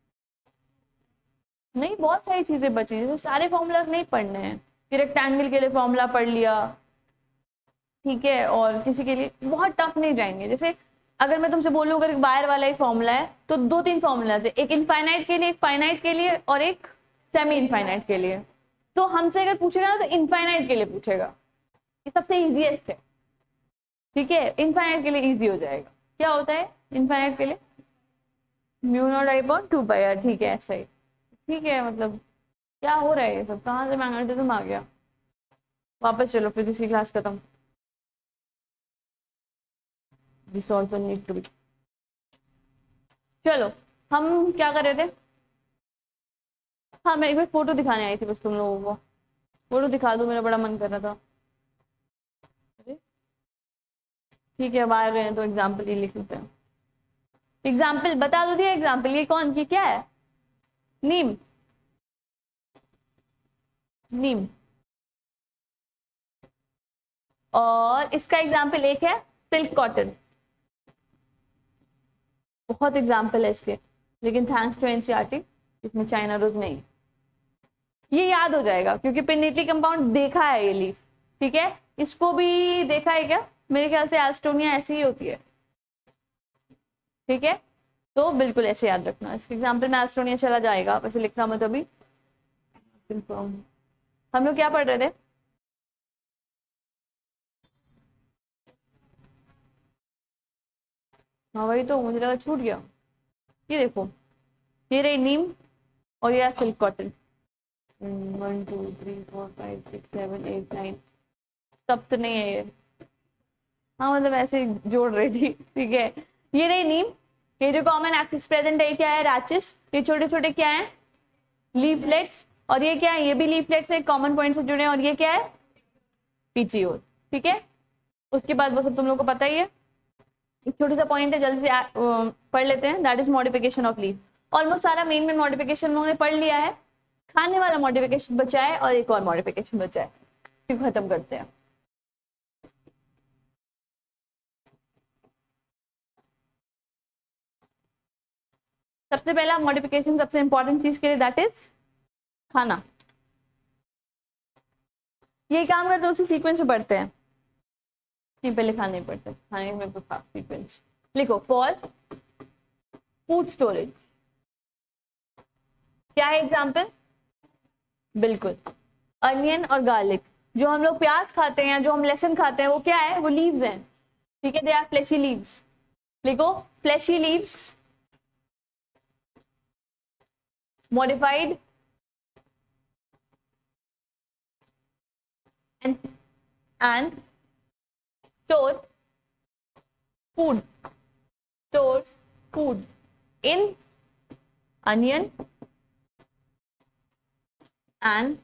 नहीं, बहुत सारी चीजें बची, जैसे सारे फॉर्मूलाज नहीं पढ़ने हैं। फिर रेक्टेंगल के लिए फॉर्मूला पढ़ लिया, ठीक है, और किसी के लिए बहुत टफ नहीं जाएंगे। जैसे अगर मैं तुमसे बोलूँ अगर वायर वाला ही फॉर्मूला है, तो 2-3 फॉर्मूलाज है, एक इनफाइनाइट के लिए, एक फाइनाइट के लिए, और एक सेमी इनफाइनाइट के लिए। तो हमसे अगर पूछेगा ना, तो इनफाइनाइट के लिए पूछेगा, ये सबसे इजीएस्ट है, ठीक है। इनफाइनाइट के लिए इजी हो जाएगा। क्या होता है इनफाइनाइट के लिए, μ0I/2πr, ठीक है, ऐसा ही, ठीक है। मतलब क्या हो रहा है ये सब, कहाँ से मैग्नेटिज्म आ गया? वापस चलो, फिजिक्स की क्लास खत्म। This also need to be. चलो, हम क्या कर रहे थे? हाँ, मैं एक बार फोटो दिखाने आई थी बस तुम लोगों को, फोटो दिखा दूं, मेरा बड़ा मन कर रहा था। ठीक है, अब आ गए हैं तो एग्जाम्पल ही लिख लेते हैं। एग्जाम्पल बता दो दिया, एग्जाम्पल ये कौन की क्या है? नीम, नीम। और इसका एग्जाम्पल एक है सिल्क कॉटन। बहुत एग्जाम्पल है इसके, लेकिन थैंक्स टू एनसीईआरटी इसमें चाइना रोज नहीं। ये याद हो जाएगा क्योंकि पिनेटली कंपाउंड देखा है ये लीफ, ठीक है। इसको भी देखा है क्या? मेरे ख्याल से एस्टोनिया ऐसी ही होती है, ठीक है। तो बिल्कुल ऐसे याद रखना। इसके एग्जाम्पल में एस्टोनिया चला जाएगा, वैसे लिखना मत अभी। हम लोग क्या पढ़ रहे थे? हाँ वही तो, मुझे लगा छूट गया। ये देखो, ये रही नीम और ये सिल्क कॉटन। 1 2 3 4 5 6 7 8 9, सब तो नहीं है ये। हाँ मतलब ऐसे जोड़ रही थी, ठीक है। ये रही नीम, ये जो कॉमन एक्सिस प्रेजेंट है क्या है? रैचेस। ये छोटे छोटे क्या है? लीफलेट्स। और ये क्या है? ये भी लीफलेट्स है, कॉमन पॉइंट से जुड़े हैं। और ये क्या है? पीचियोल, ठीक है। उसके बाद वो सब तुम लोग को पता ही है। एक छोटा सा पॉइंट है, जल्दी से पढ़ लेते हैं, that is modification of leaf. Almost सारा मेन मेन मॉडिफिकेशन उन्होंने पढ़ लिया है। खाने वाला मॉडिफिकेशन बचा है और एक और मॉडिफिकेशन बचा है, फिर खत्म करते हैं। सबसे पहला मॉडिफिकेशन, सबसे इंपॉर्टेंट चीज के लिए, दैट इज खाना। ये काम करते उसी सीक्वेंस में पढ़ते हैं, नहीं पहले खाने नहीं पढ़ते, खाने में सीक्वेंस लिखो। फॉर फूड स्टोरेज क्या है एग्जाम्पल? बिल्कुल अनियन और गार्लिक। जो हम लोग प्याज खाते हैं, जो हम लहसुन खाते हैं, वो क्या है? वो लीव्स हैं, ठीक है, दे आर फ्लैशी लीव्स। लिखो fleshy leaves modified and store food in onion and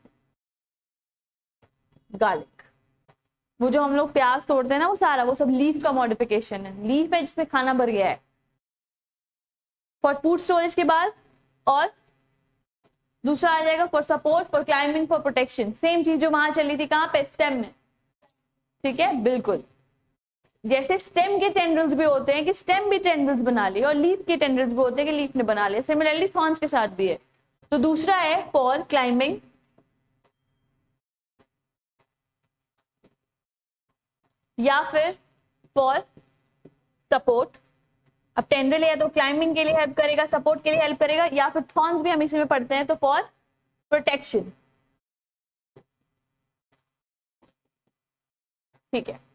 garlic। वो जो हम लोग प्याज तोड़ते हैं ना, वो सारा वो सब लीफ का मॉडिफिकेशन है, लीफ है जिसमें खाना भर गया है फॉर फूड स्टोरेज के बाद। और दूसरा आ जाएगा for support, for climbing, for protection. Same चीज जो वहां चली थी कहाँ पे, स्टेम में। ठीक है, बिल्कुल जैसे स्टेम के टेंड्रिल्स भी होते हैं कि स्टेम भी टेंड्रिल्स बना लिए, और लीफ के टेंड्रिल्स भी होते हैं कि लीफ ने बना लिए। सिमिलरली थॉर्न्स के साथ भी है। तो दूसरा है फॉर क्लाइंबिंग या फिर फॉर सपोर्ट। अब टेंड्रिल है तो क्लाइंबिंग के लिए हेल्प करेगा, सपोर्ट के लिए हेल्प करेगा, या फिर थॉर्न्स भी हम इसी में पढ़ते हैं तो फॉर प्रोटेक्शन। ठीक है,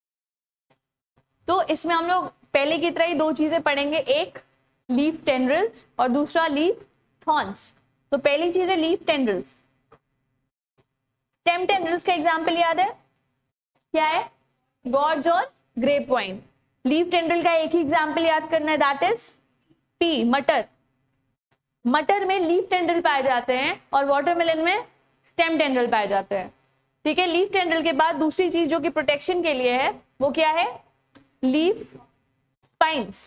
तो इसमें हम लोग पहले की तरह ही दो चीजें पढ़ेंगे, एक लीफ टेंड्रिल्स और दूसरा लीफ थॉर्न्स। तो पहली चीज है लीफ टेंड्रिल्स। स्टेम टेंड्रिल्स का एग्जांपल याद है, क्या है, गॉर्ज और ग्रेप वाइन। लीफ टेंड्रिल का एक ही एग्जांपल याद करना है, दैट इज पी, मटर। मटर में लीफ टेंड्रिल पाए जाते हैं और वाटरमेलन में स्टेम टेंड्रिल पाए जाते हैं। ठीक है, लीफ टेंड्रिल के बाद दूसरी चीज जो कि प्रोटेक्शन के लिए है वो क्या है, लीफ स्पाइन्स।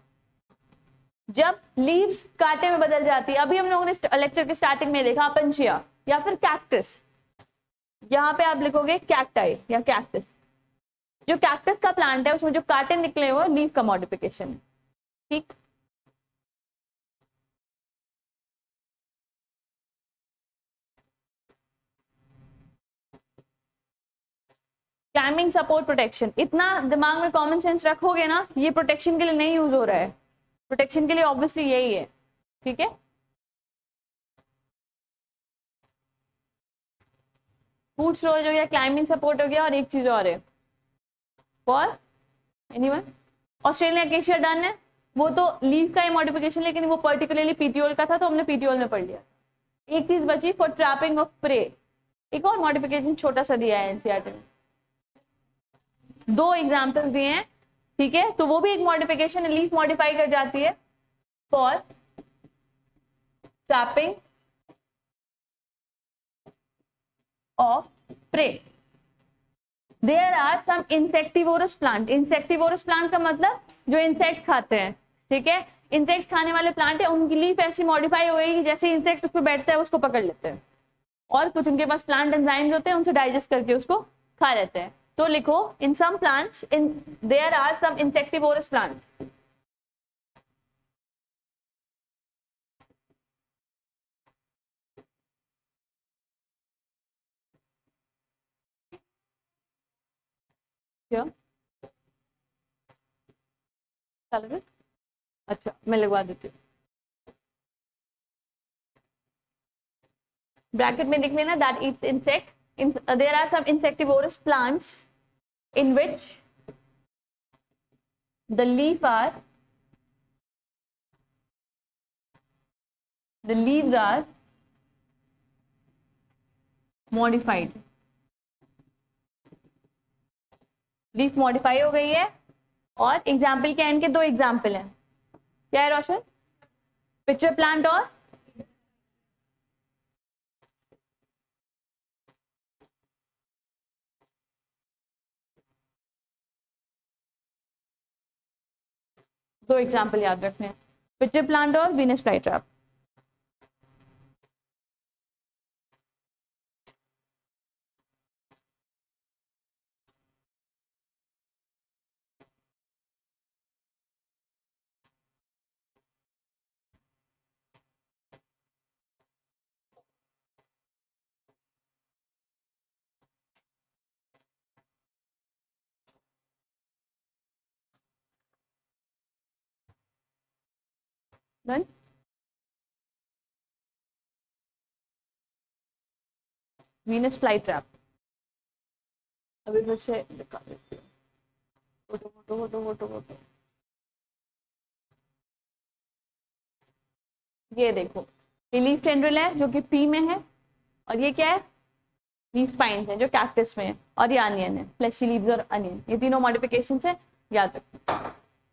जब लीव्स कांटे में बदल जाती है, अभी हम लोगों ने लेक्चर के स्टार्टिंग में देखा पंचिया या फिर कैक्टस, यहां पे आप लिखोगे कैक्टाई या कैक्टस। जो कैक्टस का प्लांट है उसमें जो कांटे निकले हुए लीफ का मॉडिफिकेशन है। ठीक, क्लाइंबिंग, सपोर्ट, प्रोटेक्शन, इतना दिमाग में कॉमन सेंस रखोगे ना, ये प्रोटेक्शन के लिए नहीं यूज हो रहा है, प्रोटेक्शन के लिए ऑब्वियसली यही है। ठीक है, फूड स्टोरेज हो गया, क्लाइंबिंग सपोर्ट हो गया, और एक चीज और है for anyone, Australian acacia done है। वो तो लीफ का है मॉडिफिकेशन, लेकिन वो पर्टिकुलरली पीटीओल का था तो हमने पीटीओल में पढ़ लिया। एक चीज बची फॉर ट्रैपिंग ऑफ प्रे, एक और मॉडिफिकेशन छोटा सा दिया है एनसीईआरटी में, दो एग्जांपल दिए हैं। ठीक है, तो वो भी एक मॉडिफिकेशन है, लीफ मॉडिफाई कर जाती है for trapping of prey. There are some insectivorous plant. Insectivorous plant का मतलब जो इंसेक्ट खाते हैं। ठीक है, इंसेक्ट खाने वाले प्लांट है, उनकी लीफ ऐसी मॉडिफाई हो गई कि जैसे इंसेक्ट उस पर बैठता है उसको पकड़ लेते हैं, और कुछ उनके पास प्लांट एंजाइम्स होते हैं, उनसे डाइजेस्ट करके उसको खा लेते हैं। तो लिखो in some plants, in there are some insectivorous plants. अच्छा, मैं लगवा देती हूँ, ब्रैकेट में लिख लेना that it's insect, there are some insectivorous plants in which the leaves are modified। Leaf modify हो गई है, और एग्जाम्पल क्या है, इनके दो एग्जाम्पल हैं, क्या है रोशन, पिक्चर प्लांट और दो एग्जाम्पल याद रखने हैं, पिक्चर प्लांट और Venus flytrap. Done, Venus flytrap अभी फिर से दिखा देती हूँ। Photo photo photo photo photo, ये देखो, ये लीफ टेंड्रिल है जो कि पी में है, और ये क्या है, लीफ स्पाइन्स है जो कैक्टस में है, और ये अनियन है, फ्लैशी लीव्स और अनियन, ये तीनों मॉडिफिकेशन है, याद रखो।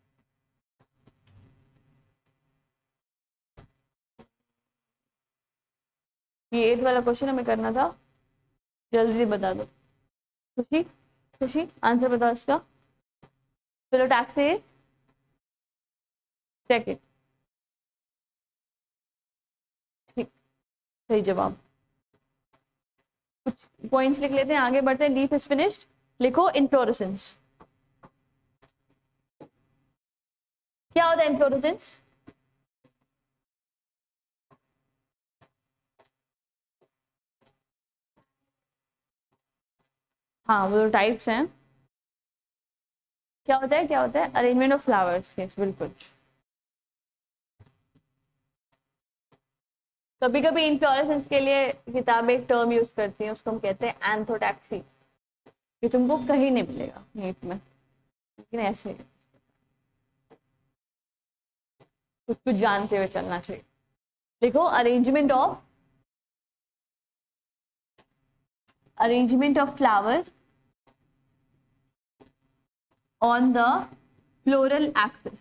ये 8 वाला क्वेश्चन हमें करना था, जल्दी बता दो। खुशी, खुशी आंसर बताओ इसका। फिलोटैक्सी सेकंड, ठीक, सही जवाब। कुछ पॉइंट्स लिख लेते हैं, आगे बढ़ते हैं। लीफ इज फिनिश्ड, लिखो इनफ्लोरेसेंस। क्या होता है इनफ्लोरेसेंस? हाँ, वो टाइप्स हैं। क्या होता है, क्या होता है? अरेंजमेंट ऑफ फ्लावर्स, यस बिल्कुल। कभी कभी इनफ्लोरेसेंस के लिए किताबें एक टर्म यूज करती हैं, उसको हम कहते हैं एंथोटैक्सी। ये तुमको कहीं नहीं मिलेगा नीट में, लेकिन ऐसे कुछ कुछ जानते हुए चलना चाहिए। देखो, arrangement of flowers on the floral axis.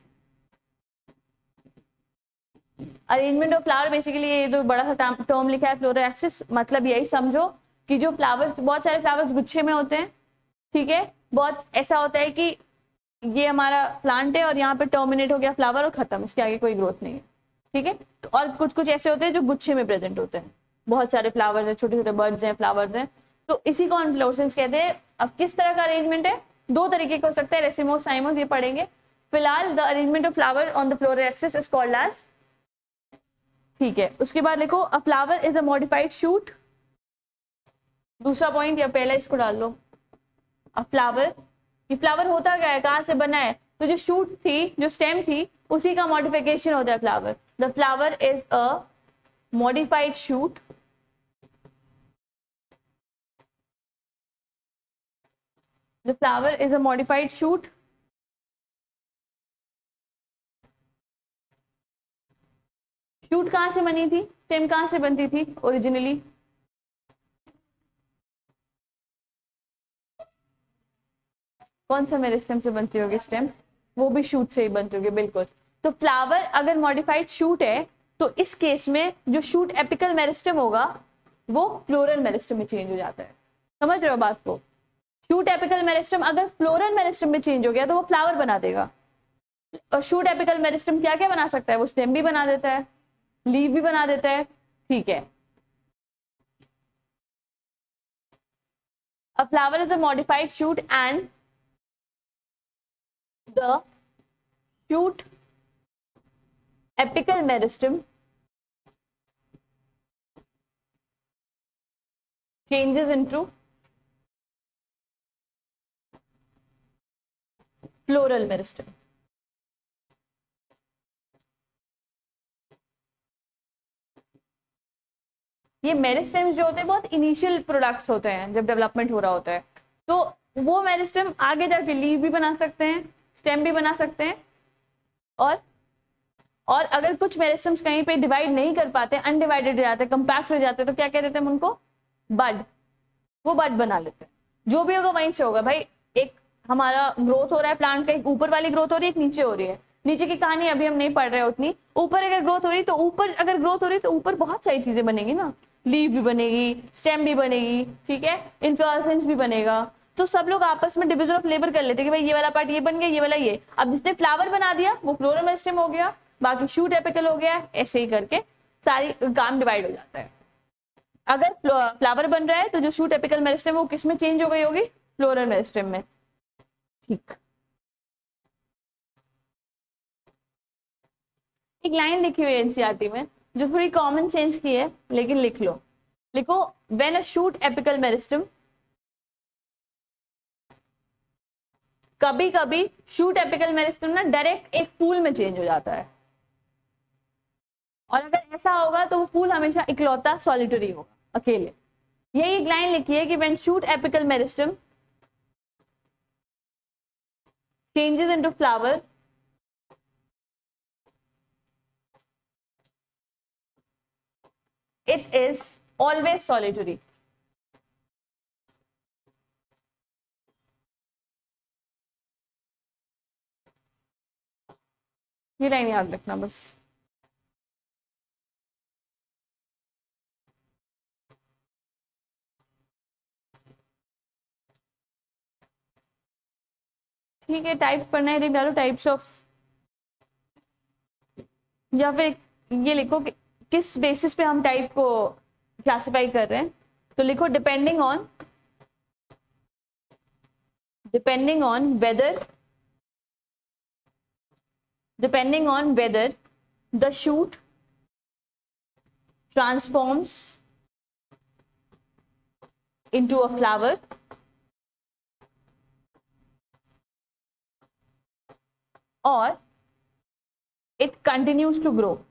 Arrangement of flower basically ये जो बड़ा सा टर्म लिखा है फ्लोरल एक्सिस, मतलब यही समझो कि जो फ्लावर्स, बहुत सारे फ्लावर्स गुच्छे में होते हैं, ठीक है, बहुत ऐसा होता है कि ये हमारा प्लांट है और यहाँ पे टर्मिनेट हो गया फ्लावर और खत्म, इसके आगे कोई ग्रोथ नहीं है, ठीक है। तो और कुछ कुछ ऐसे होते हैं जो गुच्छे में प्रेजेंट होते हैं, बहुत सारे फ्लावर्स हैं, छोटे छोटे बर्ड्स हैं, फ्लावर्स हैं, तो इसी को इनफ्लोरेसेंस कहते हैं। अब किस तरह का अरेंजमेंट है, दो तरीके का हो सकता है, रेसिमोस, साइमोस, ये पढ़ेंगे फिलहाल। The arrangement of flower on the floral axis is called as, ठीक है। उसके बाद देखो, a flower is a modified shoot, दूसरा पॉइंट, या पहले इसको डाल लो। अ फ्लावर, ये फ्लावर होता क्या है, कहाँ से बना है, तो जो शूट थी, जो स्टेम थी, उसी का मॉडिफिकेशन होता है flower. The flower is a modified shoot, the flower is a modified shoot shoot कहाँ से बनी थी, स्टेम कहाँ से बनती थी ओरिजिनली, कौन सा मेरिस्टेम से बनती होगी स्टेम, वो भी शूट से ही बनती होगी, बिल्कुल। तो फ्लावर अगर मॉडिफाइड शूट है तो इस केस में जो शूट एपिकल मेरिस्टेम होगा वो फ्लोरल मेरिस्टेम में चेंज हो जाता है। समझ रहे हो बात को? शूट एपिकल मेरिस्टेम अगर फ्लोरल मेरिस्टेम में चेंज हो गया तो वो फ्लावर बना देगा। और शूट एपिकल मेरिस्टेम क्या क्या बना सकता है, वो स्टेम भी बना देता है, लीव भी बना देता है, ठीक है। A flower is a modified shoot and the shoot apical meristem changes into floral meristem. ये मेरिस्टेम्स जो होते हैं बहुत इनिशियल प्रोडक्ट्स होते हैं जब डेवलपमेंट हो रहा होता है, तो वो मेरिस्टेम आगे जाके लीव भी बना सकते हैं, स्टेम भी बना सकते हैं, और अगर कुछ मेरिस्टेम्स कहीं पे डिवाइड नहीं कर पाते, अनडिवाइडेड हो जाते, कंपैक्ट हो जाते, तो क्या कह देते हैं उनको, बड, वो बड बना लेते हैं। जो भी होगा वहीं से होगा भाई, एक हमारा ग्रोथ हो रहा है प्लांट का, एक ऊपर वाली ग्रोथ हो रही है, एक नीचे हो रही है। नीचे की कहानी अभी हम नहीं पढ़ रहे उतनी, ऊपर अगर ग्रोथ हो रही तो ऊपर, अगर ग्रोथ हो रही तो ऊपर बहुत सारी चीजें बनेगी ना, लीव भी बनेगी, स्टेम भी बनेगी, ठीक है, इन्फ्लोरेसेंस भी बनेगा। तो सब लोग आपस में डिविजन ऑफ लेबर कर लेते कि भाई ये वाला पार्ट ये बन गया, ये वाला ये, अब जिसने फ्लावर बना दिया वो फ्लोरल मेरिस्टेम हो गया, बाकी शूट एपिकल हो गया, ऐसे ही करके सारी काम डिवाइड हो जाता है। अगर फ्लावर बन रहा है तो जो शूट एपिकल मेरिस्टेम वो किस में चेंज हो गई होगी, फ्लोरल मेरिस्टेम में, ठीक। एक लाइन लिखी हुई है एनसीईआरटी में जो थोड़ी कॉमन सेंस की है, लेकिन लिख लो, लिखो, when a shoot apical meristem, कभी कभी शूट एपिकल मेरिस्टेम ना डायरेक्ट एक फूल में चेंज हो जाता है, और अगर ऐसा होगा तो वो फूल हमेशा इकलौता सॉलिटरी होगा, अकेले। यही एक लाइन लिखी है कि when shoot apical meristem changes into flower, it is always solitary. ये लाइन याद रखना बस। ठीक है, टाइप करना है, डालो टाइप्स ऑफ, या फिर ये लिखो कि किस बेसिस पे हम टाइप को क्लासिफाई कर रहे हैं। तो लिखो depending on whether the shoot transforms into a flower or it continues to grow.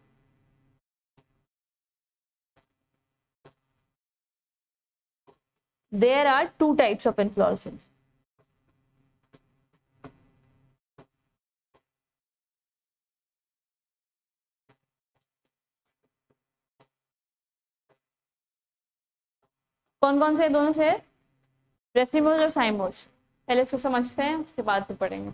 There are two types of inflorescence. कौन कौन से दोनों से? रेसिमोस और साइमोस। पहले इसको समझते हैं, उसके बाद फिर पढ़ेंगे।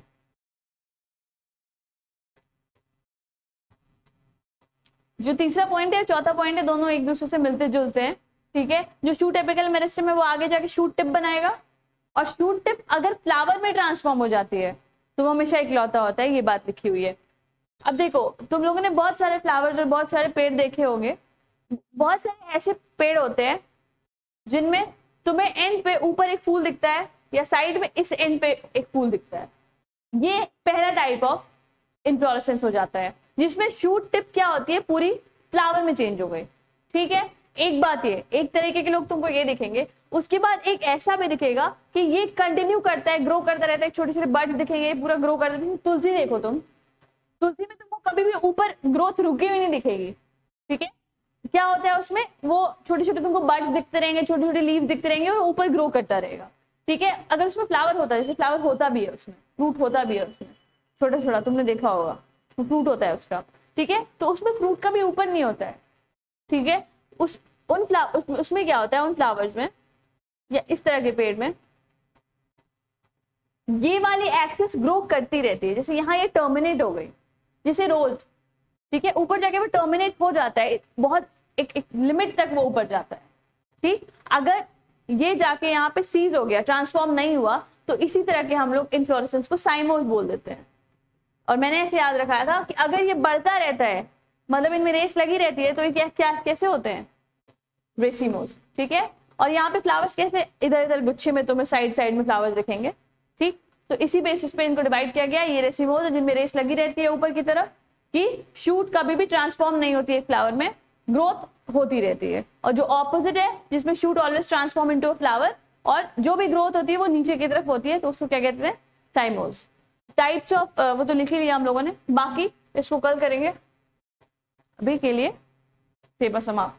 जो तीसरा पॉइंट है, चौथा पॉइंट है, दोनों एक दूसरे से मिलते जुलते हैं। ठीक है, जो शूट एपिकल मेरिस्टेम है वो आगे जाके शूट टिप बनाएगा, और शूट टिप अगर फ्लावर में ट्रांसफॉर्म हो जाती है तो वो हमेशा इकलौता होता है। ये बात लिखी हुई है। अब देखो, तुम लोगों ने बहुत सारे फ्लावर्स और बहुत सारे पेड़ देखे होंगे। बहुत सारे ऐसे पेड़ होते हैं जिनमें तुम्हें एंड पे ऊपर एक फूल दिखता है या साइड में इस एंड पे एक फूल दिखता है। ये पहला टाइप ऑफ इन्फ्लोरेसेंस हो जाता है, जिसमें शूट टिप क्या होती है, पूरी फ्लावर में चेंज हो गई। ठीक है, एक बात ये, एक तरीके के लोग तुमको ये दिखेंगे। उसके बाद एक ऐसा भी दिखेगा कि ये कंटिन्यू करता है, ग्रो करता रहता है, छोटे छोटे बर्ड्स दिखेंगे, पूरा ग्रो करता है। तुलसी देखो तुम, तुलसी में तुमको कभी भी ऊपर ग्रोथ रुकी हुई नहीं दिखेगी। ठीक है, क्या होता है उसमें, वो छोटे छोटे तुमको बर्ड्स दिखते रहेंगे, छोटे छोटे लीव दिखते रहेंगे और ऊपर ग्रो करता रहेगा। ठीक है, अगर उसमें फ्लावर होता है, जैसे फ्लावर होता भी है उसमें, फ्रूट होता भी है उसमें, छोटा छोटा तुमने देखा होगा, फ्रूट होता है उसका। ठीक है, तो उसमें फ्रूट का भी ऊपर नहीं होता है। ठीक है, उसमें क्या होता है, उन फ्लावर्स में या इस तरह के पेड़ में ये वाली एक्सिस ग्रो करती रहती है। जैसे यहाँ ये टर्मिनेट हो गई, जैसे रोज। ठीक है, ऊपर जाके वो टर्मिनेट हो जाता है, बहुत एक लिमिट तक वो ऊपर जाता है। ठीक, अगर ये जाके यहाँ पे सीज हो गया, ट्रांसफॉर्म नहीं हुआ, तो इसी तरह के हम लोग इन्फ्लोरेसेंस को साइमोस बोल देते हैं। और मैंने ऐसे याद रखाया था कि अगर ये बढ़ता रहता है, मतलब इनमें रेस लगी रहती है, तो ये क्या कैसे होते हैं, रेसिमोस। ठीक है, और यहाँ पे फ्लावर्स कैसे इधर इधर गुच्छे में तुम्हें साइड साइड में फ्लावर्स दिखेंगे। ठीक, तो इसी बेसिस पे इनको डिवाइड किया गया। ये रेसिमोस जिनमें रेस लगी रहती है ऊपर की तरफ, कि शूट कभी भी ट्रांसफॉर्म नहीं होती है फ्लावर में, ग्रोथ होती रहती है। और जो ऑपोजिट है, जिसमें shoot always transform into a flower, और जो भी ग्रोथ होती है वो नीचे की तरफ होती है, तो उसको क्या कहते हैं, साइमोस। टाइप्स ऑफ वो तो लिख ही लिया हम लोगों ने, बाकी इसको कल करेंगे। अभी के लिए पेपर समाप्त।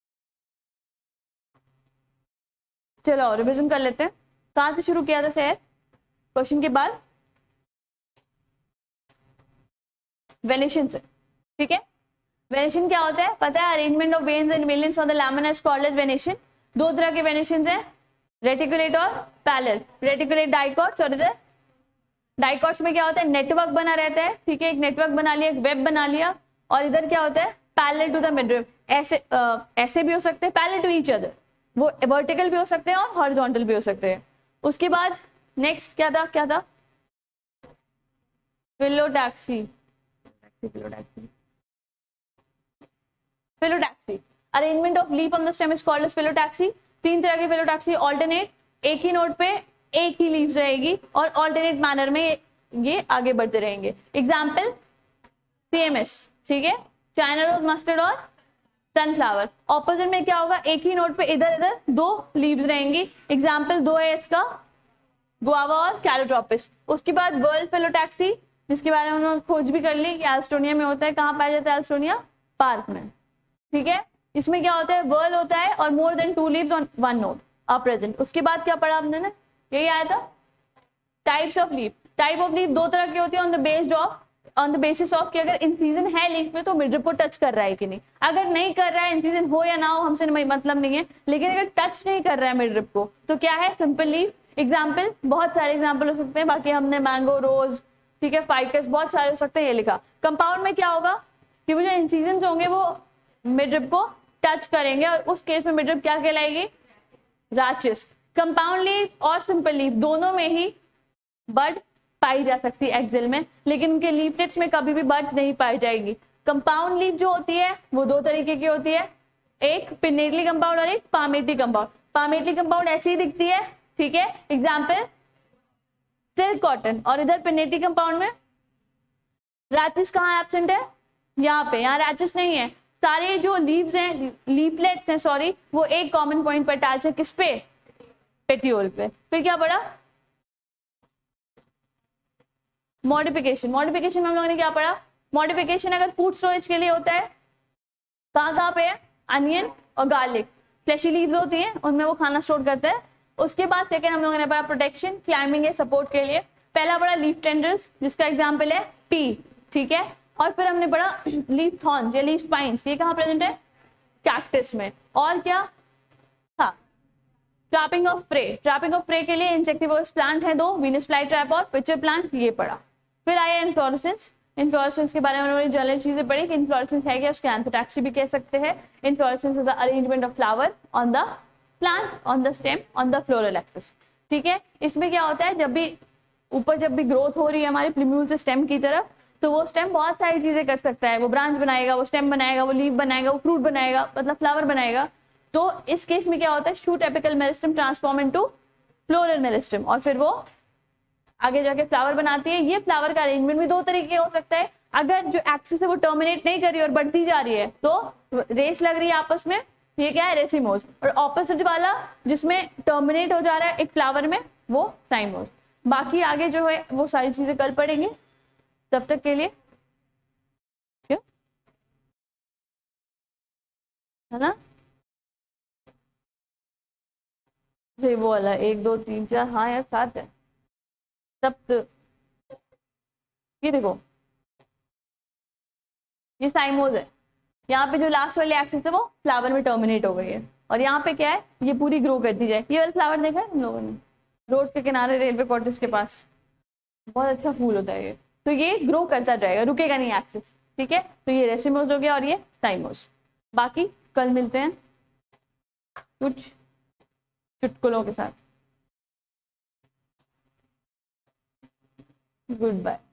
चलो रिविजन कर लेते हैं। कहां से शुरू किया था सर? क्वेश्चन के बाद वेनेशन से। ठीक है, वेनेशन क्या होता है पता है? Arrangement of veins and veinlets of the lamina is called as venation. दो तरह के वेनेशन हैं, रेटिकुलेट और पैरेलल। रेटिकुलेट डाइकॉट्स, और इधर डाइकॉट्स में क्या होता है, नेटवर्क बना रहता है। ठीक है, एक नेटवर्क बना लिया, एक वेब बना लिया। और इधर क्या होता है, पैरेलल टू द मिडरिम। ऐसे भी हो सकते हैं, पैरेलल टू ईच अदर, वो वर्टिकल भी हो सकते हैं और हॉरिजॉन्टल भी हो सकते हैं। उसके बाद नेक्स्ट क्या था? Phyllotaxy. Arrangement of leaf on the stem is called as phyllotaxy. तीन तरह की फिलोटैक्सी, ऑल्टरनेट, एक ही नोड पे एक ही लीव्स रहेगी, और ऑल्टरनेट मैनर में ये आगे बढ़ते रहेंगे। Example CMS। ठीक है, चाइना रोज, मस्टर्ड और सनफ्लावर। ऑपोजिट में क्या होगा, एक ही नोड पे इधर इधर दो लीव्स रहेंगी। एग्जाम्पल दो है इसका, गुआवा और कैलोट्रोपिस। उसके बाद वर्ल्ड फिलोटैक्सी, जिसके बारे में उन्होंने खोज भी कर ली कि एल्स्टोनिया में होता है। कहाँ पाया जाता है एल्स्टोनिया? पार्क में। ठीक है, इसमें क्या होता है, वर्ल होता है और more than 2 leaves on 1 node are present. उसके बाद क्या पढ़ा हमने, यही आया था, types of leaf. Type of leaf दो तरह की होती है, ऑन द बेसिस ऑफ कि अगर इंसीजन है लीफ में तो मिडरिप को टच कर रहा है कि नहीं। अगर नहीं कर रहा है, इंसीजन हो या ना हो हमसे मतलब नहीं है, लेकिन अगर टच नहीं कर रहा है मिडरिप को तो क्या है, सिंपल लीफ। एग्जाम्पल, बहुत सारे एग्जाम्पल हो सकते हैं, बाकी हमने मैंगो, रोज, ठीक है, फाइकस, बहुत सारे हो सकते हैं, ये लिखा। कंपाउंड में क्या होगा कि वो जो इंसीजन होंगे वो मिडरिप को टच करेंगे और उस केस में मिडरिप क्या कहलाएगी, राचिस। कंपाउंड लीफ और सिंपल लीफ दोनों में ही बड पाई जा सकती है एक्सेल में, लेकिन उनके लीफलेट्स में कभी भी बड नहीं पाई जाएगी। कंपाउंड लीफ जो होती है वो दो तरीके की होती है, एक पिनेटली कंपाउंड और एक पामेटली कंपाउंड। पामेटली कंपाउंड ऐसी ही दिखती है, ठीक है, एग्जाम्पल सिल्क कॉटन। और इधर पिनेटली कंपाउंड में रैचिस कहाँ एब्सेंट है, यहाँ पे, यहाँ रैचिस नहीं है। सारे जो लीव्स हैं, लीफलेट्स हैं सॉरी, वो एक कॉमन पॉइंट पर अटैच है, किस पे, पेटियोल पे। फिर क्या पढ़ा, मॉडिफिकेशन। मॉडिफिकेशन में हम लोगों ने क्या पढ़ा, मॉडिफिकेशन अगर फूड स्टोरेज के लिए होता है, कहाँ पे है, अनियन और गार्लिक, फ्लैशी लीव्स होती हैं उनमें वो खाना स्टोर करते हैं। उसके बाद सेकंड हम लोगों ने पढ़ा प्रोटेक्शन, क्लाइंबिंग है, सपोर्ट के लिए। पहला पढ़ा लीफ टेंड्रिल्स जिसका एग्जाम्पल है पी, ठीक है। और फिर हमने पढ़ा लीफ थॉर्न्स या लीफ स्पाइन्स, ये कहाँ प्रेजेंट है, कैक्टस में। और क्या, हाँ, trapping of prey. Trapping of prey के लिए इंसेक्टिवोरस प्लांट है दो, वीनस फ्लाई ट्रैप और पिचर प्लांट, ये पढ़ा। फिर आया इन्फ्लोरेसेंस। इन्फ्लोरेसेंस के बारे में उन्होंने जनरल चीजें पढ़ी कि इन्फ्लोरेसेंस है क्या, उसके एंथोटैक्सी भी कह सकते हैं। Inflorescence is the arrangement of flower on the plant, on the stem, on the floral axis, ठीक है। इसमें क्या होता है, जब भी ग्रोथ हो रही है हमारी प्लूम्यूल से स्टेम की तरफ, तो वो स्टेम बहुत सारी चीजें कर सकता है, वो ब्रांच बनाएगा, वो स्टेम बनाएगा, वो लीफ बनाएगा, वो फ्रूट बनाएगा, मतलब फ्लावर बनाएगा। तो इस केस में क्या होता है, shoot apical meristem transform into floral meristem, और फिर वो आगे जाके फ्लावर बनाती है। ये फ्लावर का अरेंजमेंट भी दो तरीके हो सकता है, अगर जो एक्सिस है वो टर्मिनेट नहीं कर रही और बढ़ती जा रही है तो रेस लग रही है आपस में, ये क्या है, रेसिमोज। और ऑपोजिट वाला जिसमें टर्मिनेट हो जा रहा है एक फ्लावर में, वो साइमोज। बाकी आगे जो है वो सारी चीजें कल पढ़ेंगे, तब तक के लिए क्यों, है ना। वो वाला 1 2 3 4, हाँ यार 7 है तब तो। ये देखो, ये साइमोज है, यहाँ पे जो लास्ट वाली एक्सिस है वो फ्लावर में टर्मिनेट हो गई है, और यहाँ पे क्या है, ये पूरी ग्रो करती जाए। ये वाला फ्लावर देखा है हम लोगों ने, रोड के किनारे रेलवे क्वार्टर्स के पास, बहुत अच्छा फूल होता है ये। तो ये ग्रो करता जाएगा, रुकेगा नहीं एक्सिस, ठीक है। तो ये रेसिमोज हो गया और ये साइमोज। बाकी कल मिलते हैं कुछ चुटकुलों के साथ। Good bye.